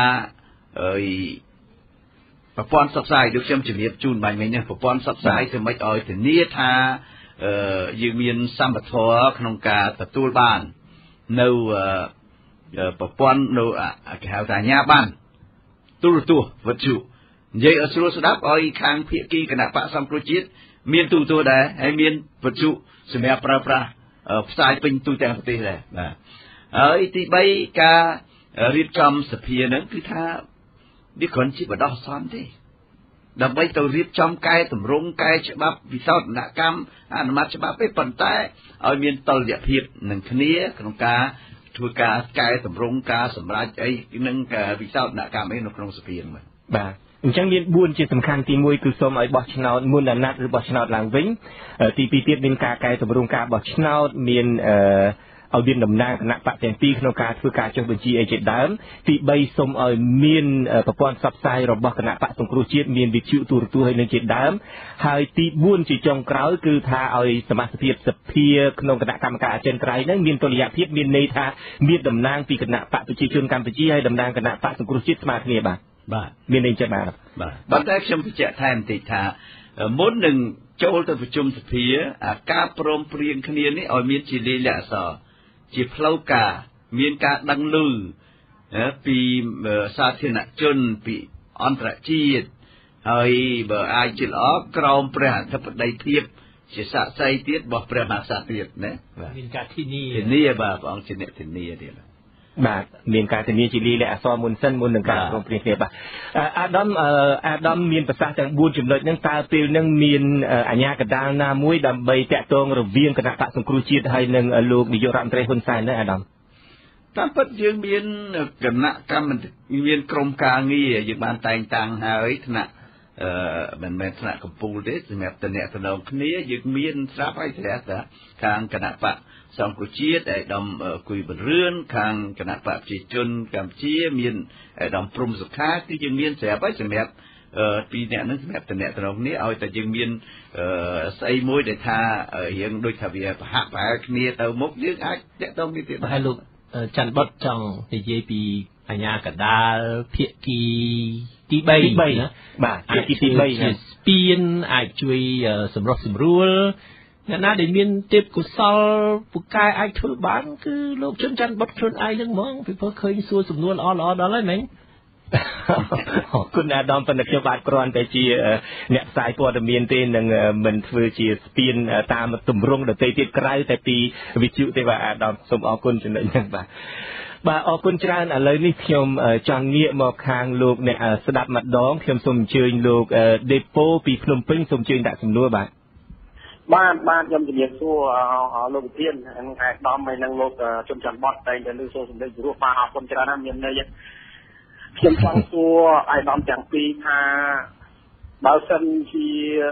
ប្រព័ន្ធផ្សព្វផ្សាយដូចខ្ញុំជំរាបជូនបាញ់មិញនេះប្រព័ន្ធផ្សព្វផ្សាយធ្វើម៉េចឲ្យធានាថាយើងមានសម្បត្តិក្នុងការទទួលបាននៅប្រព័ន្ធនៅគេហៅថាអាជ្ញាប័ណ្ណទូរទស្សន៍វិទ្យុនិយាយឲ្យស្រួលស្ដាប់ឲ្យខាងភាគីគណៈបកសង្គ្រោះជាតិមានទូរទស្សន៍ដែរហើយមានវិទ្យុសម្រាប់ប្រើប្រាស់ផ្សាយពេញទូទាំងប្រទេសដែរបាទហើយទីបីការរៀបចំសភាហ្នឹងគឺថាវាគ្រាន់ជាបដោះអាសន្នទេដើម្បីទៅរៀបចំកែតម្រង់កែច្បាប់វិសោធនកម្មអនុម័តច្បាប់ទេប៉ុន្តែឲ្យមានតុល្យភាពនឹងគ្នាក្នុងការធ្វើការកែតម្រង់ការសម្រេចអីនឹងវិសោធនកម្មអីនៅក្នុងសភាហ្នឹងបាទអញ្ចឹងមានបួនជាសំខាន់ទីមួយគឺសូមឲ្យបោះឆ្នោតមុនអាណត្តិឬបោះឆ្នោតឡើងវិញទីពីរទៀតមានការកែតម្រង់ការបោះឆ្នោតមានអឺឲ្យមានតំណាងគណៈបកទាំងពីរក្នុងការធ្វើការចុះបញ្ជីអីជាដើមទីបីសូមឲ្យមានប្រព័ន្ធផ្សព្វផ្សាយរបស់គណៈបកសង្គ្រោះជាតិមានវិទ្យុទូរទស្សន៍ហើយនឹងជាដើមហើយទីបួនជាចុងក្រោយគឺថាឲ្យសមាជិកសភាក្នុងគណៈកម្មការអចិន្ត្រៃយ៍នឹងមានតុល្យភាពមានន័យថាមានតំណាងពីគណៈបកប្រជាជនកម្ពុជាហើយតំណាងគណៈបកសង្គ្រោះជាតិស្មើគ្នាបាទបាទមានន័យចឹងបាទបាទប៉ុន្តែខ្ញុំបញ្ជាក់ថែមបន្តិចថាមុននឹងចូលទៅប្រជុំសភាការព្រមព្រៀងគ្នានេះឲ្យមានជាលាយលក្ខណ៍អក្សរជាផ្លូវការមានការដឹងឮពីសាធារណជនពីអន្តរជាតិហើយបើអាចជាល្អក្រោមព្រះអធិបតីភាពជាស័ក្តិសិទ្ធិទៀតរបស់ព្រះមហាក្សត្រទៀតណាបាទមានការធានាធានាបាទព្រះអង្គជាអ្នកធានាទៀតបាទមានការធានាជាលីលក្ខអក្សរមុនសិនមុននឹងការព្រមព្រៀងគ្នាបាទអាដាមអាដាមមានប្រសាសន៍ទាំងបួនចំណុចហ្នឹងតើពេលហ្នឹងមានអាជ្ញាកណ្ដាលណាមួយដើម្បីតាក់ទងរវាងគណៈបកសង្គ្រោះជាតិហើយនឹងលោកនាយករដ្ឋមន្ត្រីហ៊ុនសែនដែរអាដាមតាមពិតយើងមានគណៈកម្មមានក្រុមការងារយើងបានតែងតាំងហើយថ្នាក់អឺមិនមែនថ្នាក់កម្ពុជាទេសម្រាប់តំណែងតំណងគ្នាយើងមានស្រាប់ហើយស្រាប់តាខាងគណៈបកសង្គ្រោះជាតិឯកឧត្តមគួយបរឿនខាងគណៈបកប្រជាជនកម្ពុជាមានឯកឧត្តមព្រំសុខាគឺយើងមានស្រាប់ហើយសម្រាប់ពីរអ្នកហ្នឹងសម្រាប់តំណែងតំណងគ្នាឲ្យតែយើងមានស្អីមួយដែលថារៀងដូចថាវាប្រហាក់ប្រហែលគ្នាទៅមុខយើងអាចតាក់ទងនេះទៀតហើយលោកច័ន្ទបុតចង់និយាយពីអាជ្ញាកណ្ដាលភាគីទីបីណាបាទភាគីទីបីណាស្ពានអាចជួយសម្រុះសម្រួលអ្នកណាដែលមានទេពកោសល្យពូកែអាចធ្វើបានគឺលោកជុនច័ន្ទបុតខ្លួនឯងហ្នឹងហ្មងពីព្រោះឃើញសួរសំណួរល្អល្អដល់ហើយមែនអរគុណអាដាមប៉ុន្តែខ្ញុំបាទគ្រាន់តែជាអ្នកផ្សាយព័ត៌មានទេនឹងមិនធ្វើជាស្ពានតាមទម្រង់ដទៃទៀតក្រៅតែពីវិទ្យុទេបាទអាដាមសូមអរគុណចំណុចហ្នឹងបាទបាទអរគុណច្រើនឥឡូវនេះខ្ញុំចង់ងាកមកខាងលោកអ្នកស្ដាប់ម្ដងខ្ញុំសូមអញ្ជើញលោកដេប៉ូពីភ្នំពេញសូមអញ្ជើញដាក់សំណួរបាទបាទបាទខ្ញុំជំរាបសួរលោកវិធាននិងអាដាមហើយនិងលោកជុនច័ន្ទបតតែងតែលើសូរសម្លេងពីរោះបាទអរគុណច្រើនណាស់មានន័យខ្ញុំចង់សួរអាដាមទាំងពីរថាបើសិនជា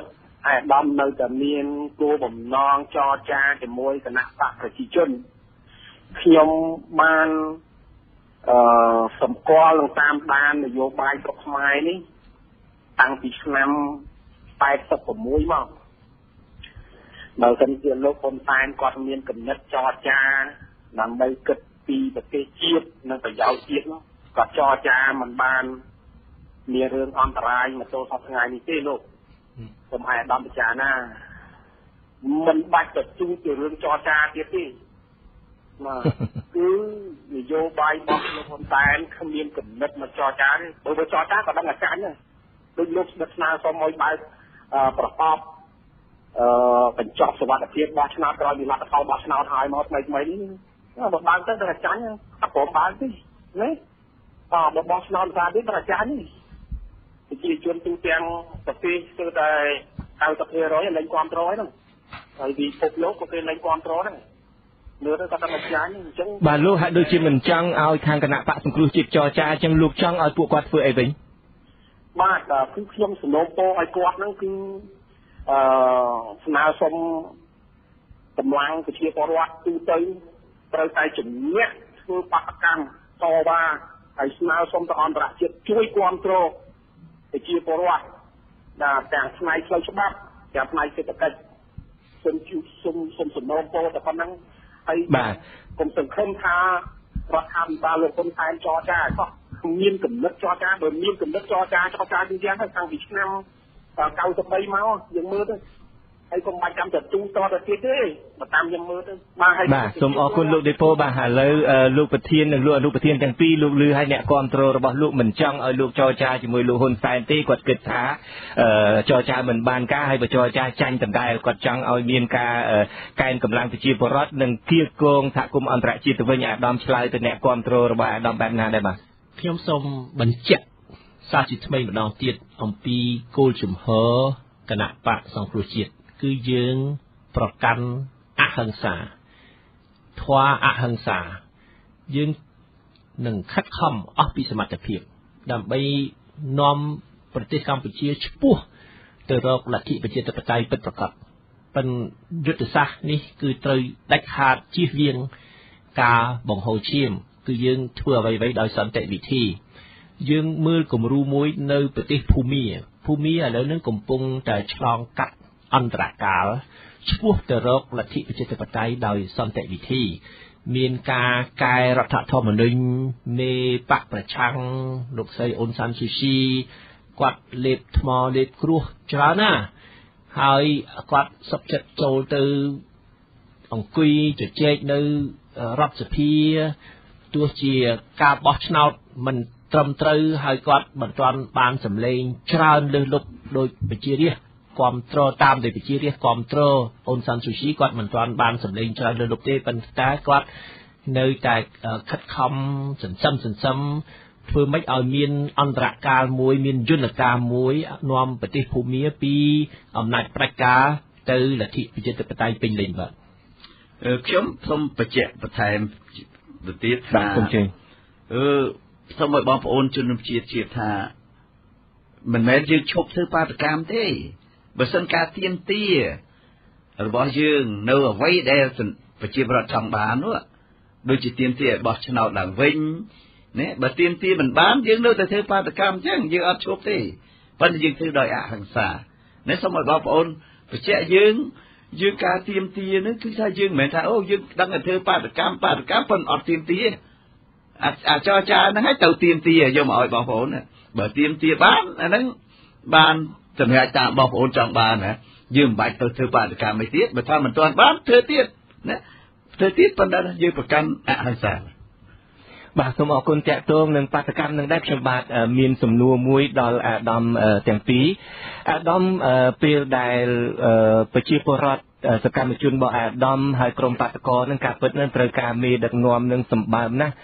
អាដាមនៅតែមានគោលបំណងចរចាជាមួយគណៈបកប្រជាជនខ្ញុំបានអឺសម្គាល់នឹងតាមដាននយោបាយស្រុកខ្មែរនេះតាំងពីឆ្នាំแปดสิบหกមកនៅសិនជាលោកហ៊ុនសែនគាត់មានគំនិតចរចាដើម្បីគិតពីប្រទេសជាតិនិងប្រយោជន៍ជាតិគាត់ចរចាមិនបានមានរឿងអន្តរាយមកទល់សប្តាហ៍ថ្ងៃនេះទេលោកសូមឲ្យអាដាមពិចារណាមិនបាច់ទៅជួបជារឿងចរចាទៀតទេបាទគឺនយោបាយរបស់លោកហ៊ុនសែនគ្មានគំនិតមកចរចាទេបើទៅចរចាក៏ដឹងតែចាញ់ដែរដូចលោកស្និទ្ធស្នាលសូមឲ្យបើកប្រកបអឺបញ្ចប់សវត្ថភាពបោះឆ្នោតក្រោយពីលទ្ធផលបោះឆ្នោតហើយមកថ្មីថ្មីនេះបើបើកទៅតែចាញ់អត់ព្រមបើកទេណាអើបើបោះឆ្នោតថាទៀតតែចាញ់ប្រជាជនទូទាំងប្រទេសគឺតែ九十ភាគរយលែងគ្រប់គ្រងហ្នឹងហើយពិភពលោកក៏គេលែងគ្រប់គ្រងដែរលើទៅគាត់តែចាញ់អញ្ចឹងបាទលោកហាក់ដូចជាមិនចង់ឲ្យខាងគណៈបកសង្គ្រោះជាតិចរចាអញ្ចឹងលោកចង់ឲ្យពួកគាត់ធ្វើអីវិញបាទគឺខ្ញុំសំណូមពរឲ្យគាត់ហ្នឹងគឺអឺស្នើសុំកម្លាំងប្រជាពលរដ្ឋទូទៅត្រូវតែជំនះធ្វើបាតកម្មតវ៉ាហើយស្នើសុំទៅអន្តរជាតិជួយគ្រប់គ្រងប្រជាពលរដ្ឋដែលទាំងផ្នែកផ្លូវច្បាប់ទាំងផ្នែកសេដ្ឋកិច្ចសូមជួយសូមសូមសំណូមពរតែប៉ុណ្ណឹងហើយបាទខ្ញុំសង្ឃឹមថារដ្ឋាភិបាលលោកហ៊ុនសែនចរចាអត់មានគំនិតចរចាបើមានគំនិតចរចាចរចាជាយ៉ាងហើយតាំងពីឆ្នាំ九十三មកយើងមើលទៅហើយកុំបាច់ចាំតែទូតទៅទៀតទេបើតាមយើងមើលទៅបាទហើយបាទសូមអរគុណលោកដេប៉ូបាទឥឡូវលោកប្រធាននិងលោកអនុប្រធានទាំងពីរលោកលឺឲ្យអ្នកគ្រប់គ្រងរបស់លោកមិនចង់ឲ្យលោកចរចាជាមួយលោកហ៊ុនសែនទេគាត់គិតថាចរចាមិនបានការហើយបើចរចាចាញ់ដដែលគាត់ចង់ឲ្យមានការកែនកម្លាំងប្រជាពលរដ្ឋនិងគៀកងសហគមន៍អន្តរជាតិទៅវិញអាដាមឆ្លើយទៅអ្នកគ្រប់គ្រងរបស់អាដាមបែបណាដែរបាទខ្ញុំសូមបញ្ជាក់សារជាថ្មីម្ដងទៀតអំពីគោលជំហរគណៈបកសង្គ្រោះជាតិគឺយើងប្រកាន់អហិង្សាធម៌អហិង្សាយើងនឹងខិតខំអស់ពីសមត្ថភាពដើម្បីនាំប្រទេសកម្ពុជាឆ្ពោះទៅរកលទ្ធិប្រជាធិបតេយ្យពិតប្រាកដប៉ុន្តែយុទ្ធសាស្ត្រនេះគឺត្រូវដាច់ខាតជៀសវាងការបង្ហូរឈាមគឺយើងធ្វើអ្វីៗដោយសន្តិវិធីយើងមើលគំរូមួយនៅប្រទេសភូមាភូមាឥឡូវនេះកំពុងតែឆ្លងកាត់អន្តរកាលឆ្ពោះទៅរកលទ្ធិប្រជាធិបតេយ្យដោយសន្តិវិធីមានការកែរដ្ឋធម្មនុញ្ញមេបកប្រឆាំងលោកស្រីអ៊ុនសានស៊ូស៊ីគាត់លេបថ្មលេបគ្រោះច្រើនណាស់ហើយគាត់សុខចិត្តចូលទៅអង្គុយជជែកនៅរដ្ឋសភាទោះជាការបោះឆ្នោតមិនត្រឹមត្រូវហើយគាត់មិនទាន់បានសម្លេងច្រើនលើសលប់ដោយប្រជារាស្ត្រគ្រប់គ្រងតាមដោយប្រជារាស្ត្រគ្រប់គ្រងអ៊ុនសានស៊ូស៊ីគាត់មិនទាន់បានសម្លេងច្រើនលើសលប់ទេប៉ុន្តែគាត់នៅតែខិតខំសន្សំសន្សំធ្វើម៉េចឲ្យមានអន្តរកាលមួយមានយន្តការមួយនាំប្រទេសភូមាពីអំណាចផ្ដាច់ការទៅលទ្ធិប្រជាធិបតេយ្យពេញលេញបាទខ្ញុំសូមបញ្ជាក់បន្ថែមទៅទៀតថាអឺសូមឲ្យបងប្អូនជនជាតិជាតិថាមិនមែនយើងឈប់ធ្វើបាតកម្មទេបើសិនការទៀមទារបស់យើងនៅអ្វីដែលប្រជាប្រដ្ឋចង់បាននោះដូចជាទៀមទាឲ្យបោះឆ្នោតឡើងវិញណាបើទៀមទាមិនបានយើងនៅតែធ្វើបាតកម្មអញ្ចឹងយើងអត់ឈប់ទេប៉ុន្តែយើងធ្វើដោយអហិង្សានេះសូមឲ្យបងប្អូនបញ្ជាក់យើងយើងការទៀមទានេះគឺថាយើងមិនមែនថាអូយើងដឹងតែធ្វើបាតកម្មបាតកម្មប៉ុន្តែអត់ទៀមទាអាចរចាហ្នឹងឲ្យទៅទៀមទាយកមកឲ្យបងប្អូនបើទៀមទាបានអាហ្នឹងបានសម្រាប់តាមបងប្អូនចង់បានណាយើងមិនបាច់ទៅធ្វើបាតកម្មអីទៀតបើថាមិនទាន់បានធ្វើទៀតណាធ្វើទៀតប៉ុន្តែយើងប្រកាន់អហិង្សាបាទសូមអរគុណតាក់ទងនឹងបាតកម្មនឹងដែរខ្ញុំបាទមានសំណួរមួយដល់អាដាមទាំងពីរអាដាមពេលដែលប្រជាពលរដ្ឋសកម្មជនរបស់អាដាមហើយក្រុមបាតកោនឹងការពិតនឹងត្រូវការមេដឹកនាំនឹងសម្បើមណាស់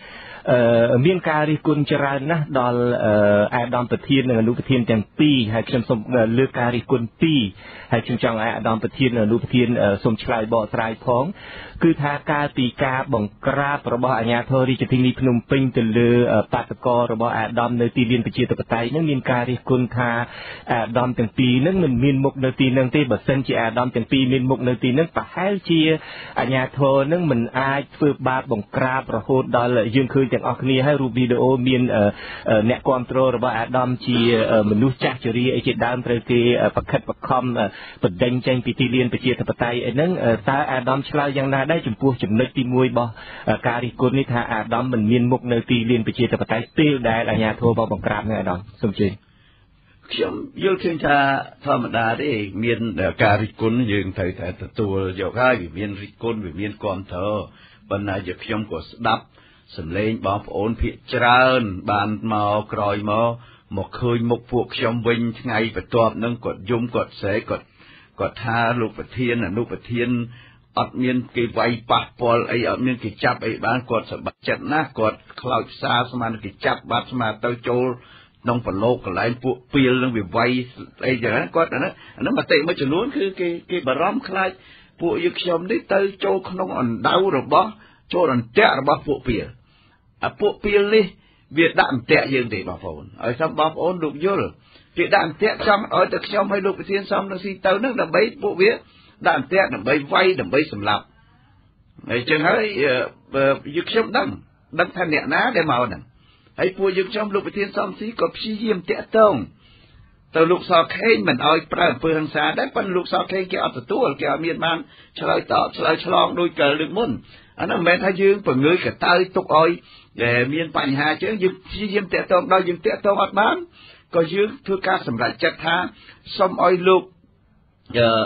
មានការរិះគន់ច្រើនណាស់ដល់អាដាមប្រធាននិងអនុប្រធានទាំងពីរហើយខ្ញុំសូមលើកការរិះគន់ពីរហើយខ្ញុំចង់ឲ្យអាដាមប្រធាននិងអនុប្រធានសូមឆ្លើយបកស្រាយផងគឺថាការពីការបង្ក្រាបរបស់អាជ្ញាធររាជធានីភ្នំពេញទៅលើបាតកោរបស់អាដាមនៅទីលានប្រជាធិបតេយ្យនឹងមានការរិះគន់ថាអាដាមទាំងពីរនឹងមិនមានមុខនៅទីនឹងទេបើសិនជាអាដាមទាំងពីរមានមុខនៅទីនឹងប្រហែលជាអាជ្ញាធរនឹងមិនអាចធ្វើបាបបង្ក្រាបរហូតដល់យើងឃើញទាំងអស់គ្នាហើយរូបវីដេអូមានអ្នកគ្រប់គ្រងរបស់អាដាមជាមនុស្សចាស់ជរាអីជាដើមត្រូវគេប្រខិតប្រខំបណ្ដេញចេញពីទីលានប្រជាធិបតេយ្យអីហ្នឹងតើអាដាមឆ្លើយយ៉ាងណាដែរចំពោះចំណុចទីមួយរបស់ការរិះគន់នេះថាអាដាមមិនមានមុខនៅទីលានប្រជាធិបតេយ្យពេលដែលអាជ្ញាធរមកបង្ក្រាបនឹងអាដាមសូមជឿខ្ញុំយល់ឃើញថាធម្មតាទេមានការរិះគន់យើងត្រូវតែទទួលយកហើយវាមានរិះគន់វាមានគ្រប់គ្រងប៉ុន្តែជាខ្ញុំក៏ស្ដាប់សម្លេងបងប្អូនភាគច្រើនបានមកក្រោយមកមកឃើញមុខពួកខ្ញុំវិញថ្ងៃបន្ទាប់នឹងគាត់យំគាត់ស្រែកគាត់គាត់ថាលោកប្រធានអនុប្រធានអត់មានគេវាយប៉ះពាល់អីអត់មានគេចាប់អីបានគាត់សប្បាយចិត្តណាស់គាត់ខ្លោចផ្សារស្មានគេចាប់បាត់ស្មានទៅចូលក្នុងប្រឡូកកន្លែងពួកពីលនឹងវាវាយអីចឹងគាត់អាហ្នឹងមតិមួយចំនួនគឺគេគេបារម្ភខ្លាចពួកយើងខ្ញុំនេះទៅចូលក្នុងអណ្ដៅរបស់ចូលអន្ទាក់របស់ពួកពីលអាពួកពីលនេះវាដាក់អន្ទាក់យើងទេបងប្អូនឲ្យសំបងប្អូនលោកយល់គេដាក់អន្ទាក់ចង់ឲ្យតែខ្ញុំឲ្យលោកប្រធានសំនឹងស៊ីទៅនឹងដើម្បីពួកវាដាក់អន្ទាក់ដើម្បីវាយដើម្បីសម្លាប់ហើយចឹងហើយយើងខ្ញុំដឹងដឹងថាអ្នកណាដែលមកហ្នឹងហើយពួកយើងខ្ញុំលោកប្រធានសំស៊ីក៏ព្យាយាមតាក់ទងទៅលោកសខេងមិនឲ្យប្រើអំពើហិង្សាដែរប៉ុន្តែលោកសខេងគេអត់ទទួលគេអត់មានបានឆ្លើយតបឆ្លើយឆ្លងដូចកាលលើកមុនអានោះមិនមែនថាយើងពង្រើយកតើទុកឲ្យមានបញ្ហាចឹងយើងព្យាយាមតាក់ទងដល់យើងតាក់ទងអត់បានក៏យើងធ្វើការសម្រេចចិត្តថាសូមឲ្យលោកអឺ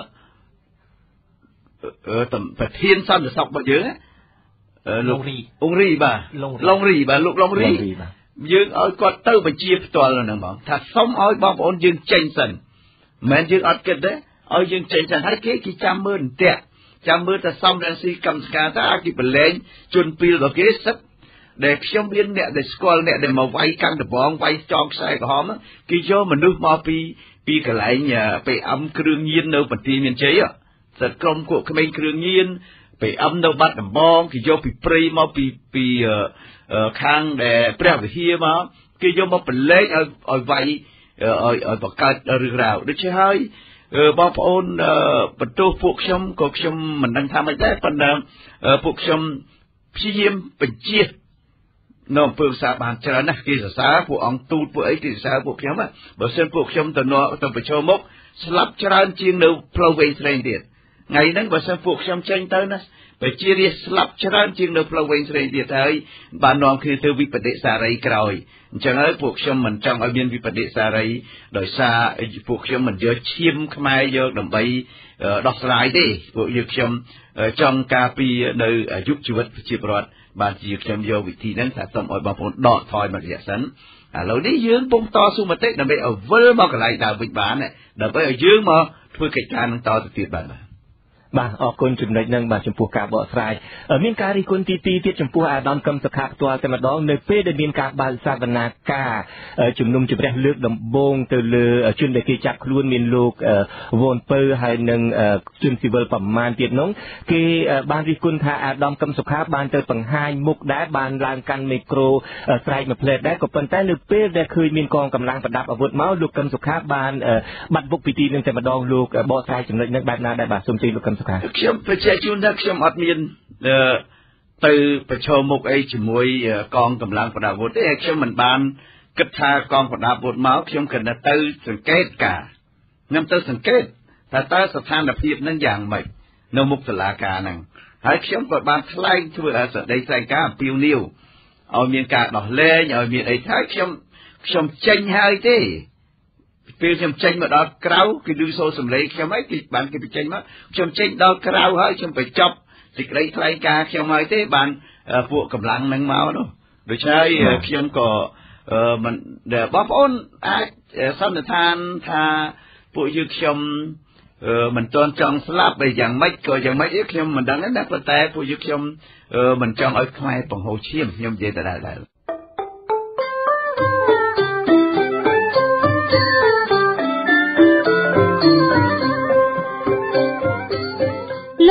អឺប្រធានសន្តិសុខរបស់យើងលោកអ៊ុងរីបាទឡុងរីបាទលោកឡុងរីយើងឲ្យគាត់ទៅបញ្ជាផ្ទាល់ហ្នឹងបងថាសុំឲ្យបងប្អូនយើងចេញសិនមិនមែនយើងអត់គិតទេឲ្យយើងចេញសិនហើយគេគេចាំមើលអន្ទាក់ចាំមើលថាសំរងស៊ីកម្មសការថាគេប្រឡែងជន់ពីលរបស់គេសិតដែលខ្ញុំមានអ្នកដែលស្គាល់អ្នកដែលមកវាយកាន់ដបងវាយចងខ្សែក្រហមគេយកមនុស្សមកពីពីកន្លែងពេអឹមគ្រឿងញៀននៅបន្ទាយមានជ័យសិតក្រុមពួកក្មេងគ្រឿងញៀនពេអឹមនៅបាត់ដំបងគេយកពីព្រៃមកពីពីខាងដែលព្រះវិហារមកគេយកមកប្រឡែងឲ្យឲ្យវាយឲ្យឲ្យបង្កើតរឿងរ៉ាវដូច្នេះហើយបងប្អូនបន្ទោសពួកខ្ញុំក៏ខ្ញុំមិនដឹងថាម៉េចដែរប៉ុន្តែពួកខ្ញុំព្យាយាមបញ្ជានៅអំពើសាបានច្រើនណាស់គេសរសើរពួកអង្គទូតពួកអីគេសរសើរពួកខ្ញុំបើសិនពួកខ្ញុំទៅនទៅប្រឈមមុខស្លាប់ច្រើនជាងនៅផ្លូវវែងស្រេងទៀតថ្ងៃហ្នឹងបើសិនពួកខ្ញុំចេញទៅណាប្រជារាស្ត្រស្លាប់ច្រើនជាងនៅផ្លូវវែងស្រេងទៀតហើយបាននាំគ្នាទៅវិបដិសារីក្រោយអញ្ចឹងហើយពួកខ្ញុំមិនចង់ឲ្យមានវិបដិសារីដោយសារពួកខ្ញុំមិនយកឈាមខ្មែរយកដើម្បីដោះស្រាយទេពួកយើងខ្ញុំចង់ការពារនៅអាយុជីវិតប្រជាពលរដ្ឋបានជាខ្ញុំយកវិធីហ្នឹងថាសូមឲ្យបងប្អូនដកថយមករយៈសិនឥឡូវនេះយើងពុំតស៊ូមតិដើម្បីឲ្យវិលមកកន្លែងដើមវិញបានដើម្បីឲ្យយើងមកធ្វើកិច្ចការនឹងតទៅទៀតបានបាទអរគុណចំណុចហ្នឹងបាទចំពោះការបកស្រាយមានការរិះគន់ទីពីរទៀតចំពោះអាដាមកឹមសុខាផ្ទាល់តែម្ដងនៅពេលដែលមានការបើកសវនាការជំនុំជម្រះលើកដំបូងទៅលើជនដែលគេចាប់ខ្លួនមានលោកវ៉ុនពៅហើយនិងជនស៊ីវិលប្រមាណទៀតនោះគេបានរិះគន់ថាអាដាមកឹមសុខាបានទៅបង្ហាញមុខដែរបានឡើងកាន់មីក្រូស្រែកមួយផ្លែតដែរក៏ប៉ុន្តែនៅពេលដែលឃើញមានកងកម្លាំងប្រដាប់អាវុធមកលោកកឹមសុខាបានបាត់បុកពីទីនឹងតែម្ដងលោកបកស្រាយចំណុចហ្នឹងបែបណាដែរបាទសូមជឿលោកកឹមខ្ញុំបញ្ជាក់ជូនថាខ្ញុំអត់មានទៅប្រឈមមុខអីជាមួយកងកម្លាំងប្រដាប់អាវុធទេខ្ញុំមិនបានគិតថាកងប្រដាប់អាវុធមកខ្ញុំគ្រាន់តែទៅសង្កេតការខ្ញុំទៅសង្កេតថាតើស្ថានភាពនឹងយ៉ាងម៉េចនៅមុខតុលាការហ្នឹងហើយខ្ញុំក៏បានថ្លែងធ្វើសេចក្តីថ្លែងការណ៍អំពាវនាវឲ្យមានការដោះលែងឲ្យមានអីថាខ្ញុំខ្ញុំចេញហើយទេពេលខ្ញុំចេញមកដល់ក្រៅគេឮសូរសំឡេងខ្ញុំហើយគេបានគេបញ្ចេញមកខ្ញុំចេញដល់ក្រៅហើយខ្ញុំបញ្ចប់សេចក្តីថ្លែងការណ៍ខ្ញុំហើយទេបានពួកកម្លាំងនឹងមកនោះដូច្នេះខ្ញុំក៏មិនបងប្អូនអាចសន្និដ្ឋានថាពួកយើងខ្ញុំមិនទាន់ចង់ស្លាប់តែយ៉ាងម៉េចក៏យ៉ាងម៉េចខ្ញុំមិនដឹងដែរប៉ុន្តែពួកយើងខ្ញុំមិនចង់ឲ្យខ្មែរបង្ហូរឈាមខ្ញុំនិយាយតែដែរ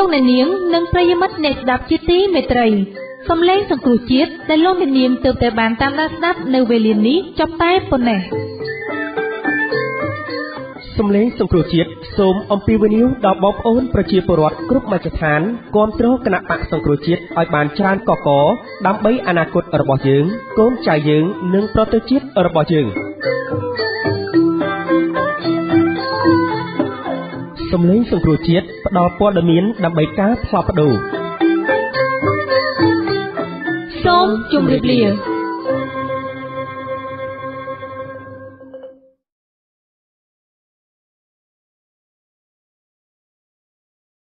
លោកអ្នកនាងនិងប្រិយមិត្តអ្នកស្ដាប់ជាទីមេត្រីសំឡេងសង្គ្រោះជាតិដែលលោកអ្នកនាងទើបតែបានតាមដានស្ដាប់នៅវេលានេះចប់តែប៉ុណ្ណេះសំឡេងសង្គ្រោះជាតិសូមអំពាវនាវដល់បងប្អូនប្រជាពលរដ្ឋគ្រប់មជ្ឈដ្ឋានគាំទ្រគណៈបកសង្គ្រោះជាតិឲ្យបានច្រើនកកដើម្បីអនាគតរបស់យើងកូនចៅយើងនិងប្រទេសជាតិរបស់យើងសំឡេងសង្គ្រោះជាតិផ្ដល់ព័ត៌មានដើម្បីការផ្លាស់ប្ដូរសូមជម្រាបលា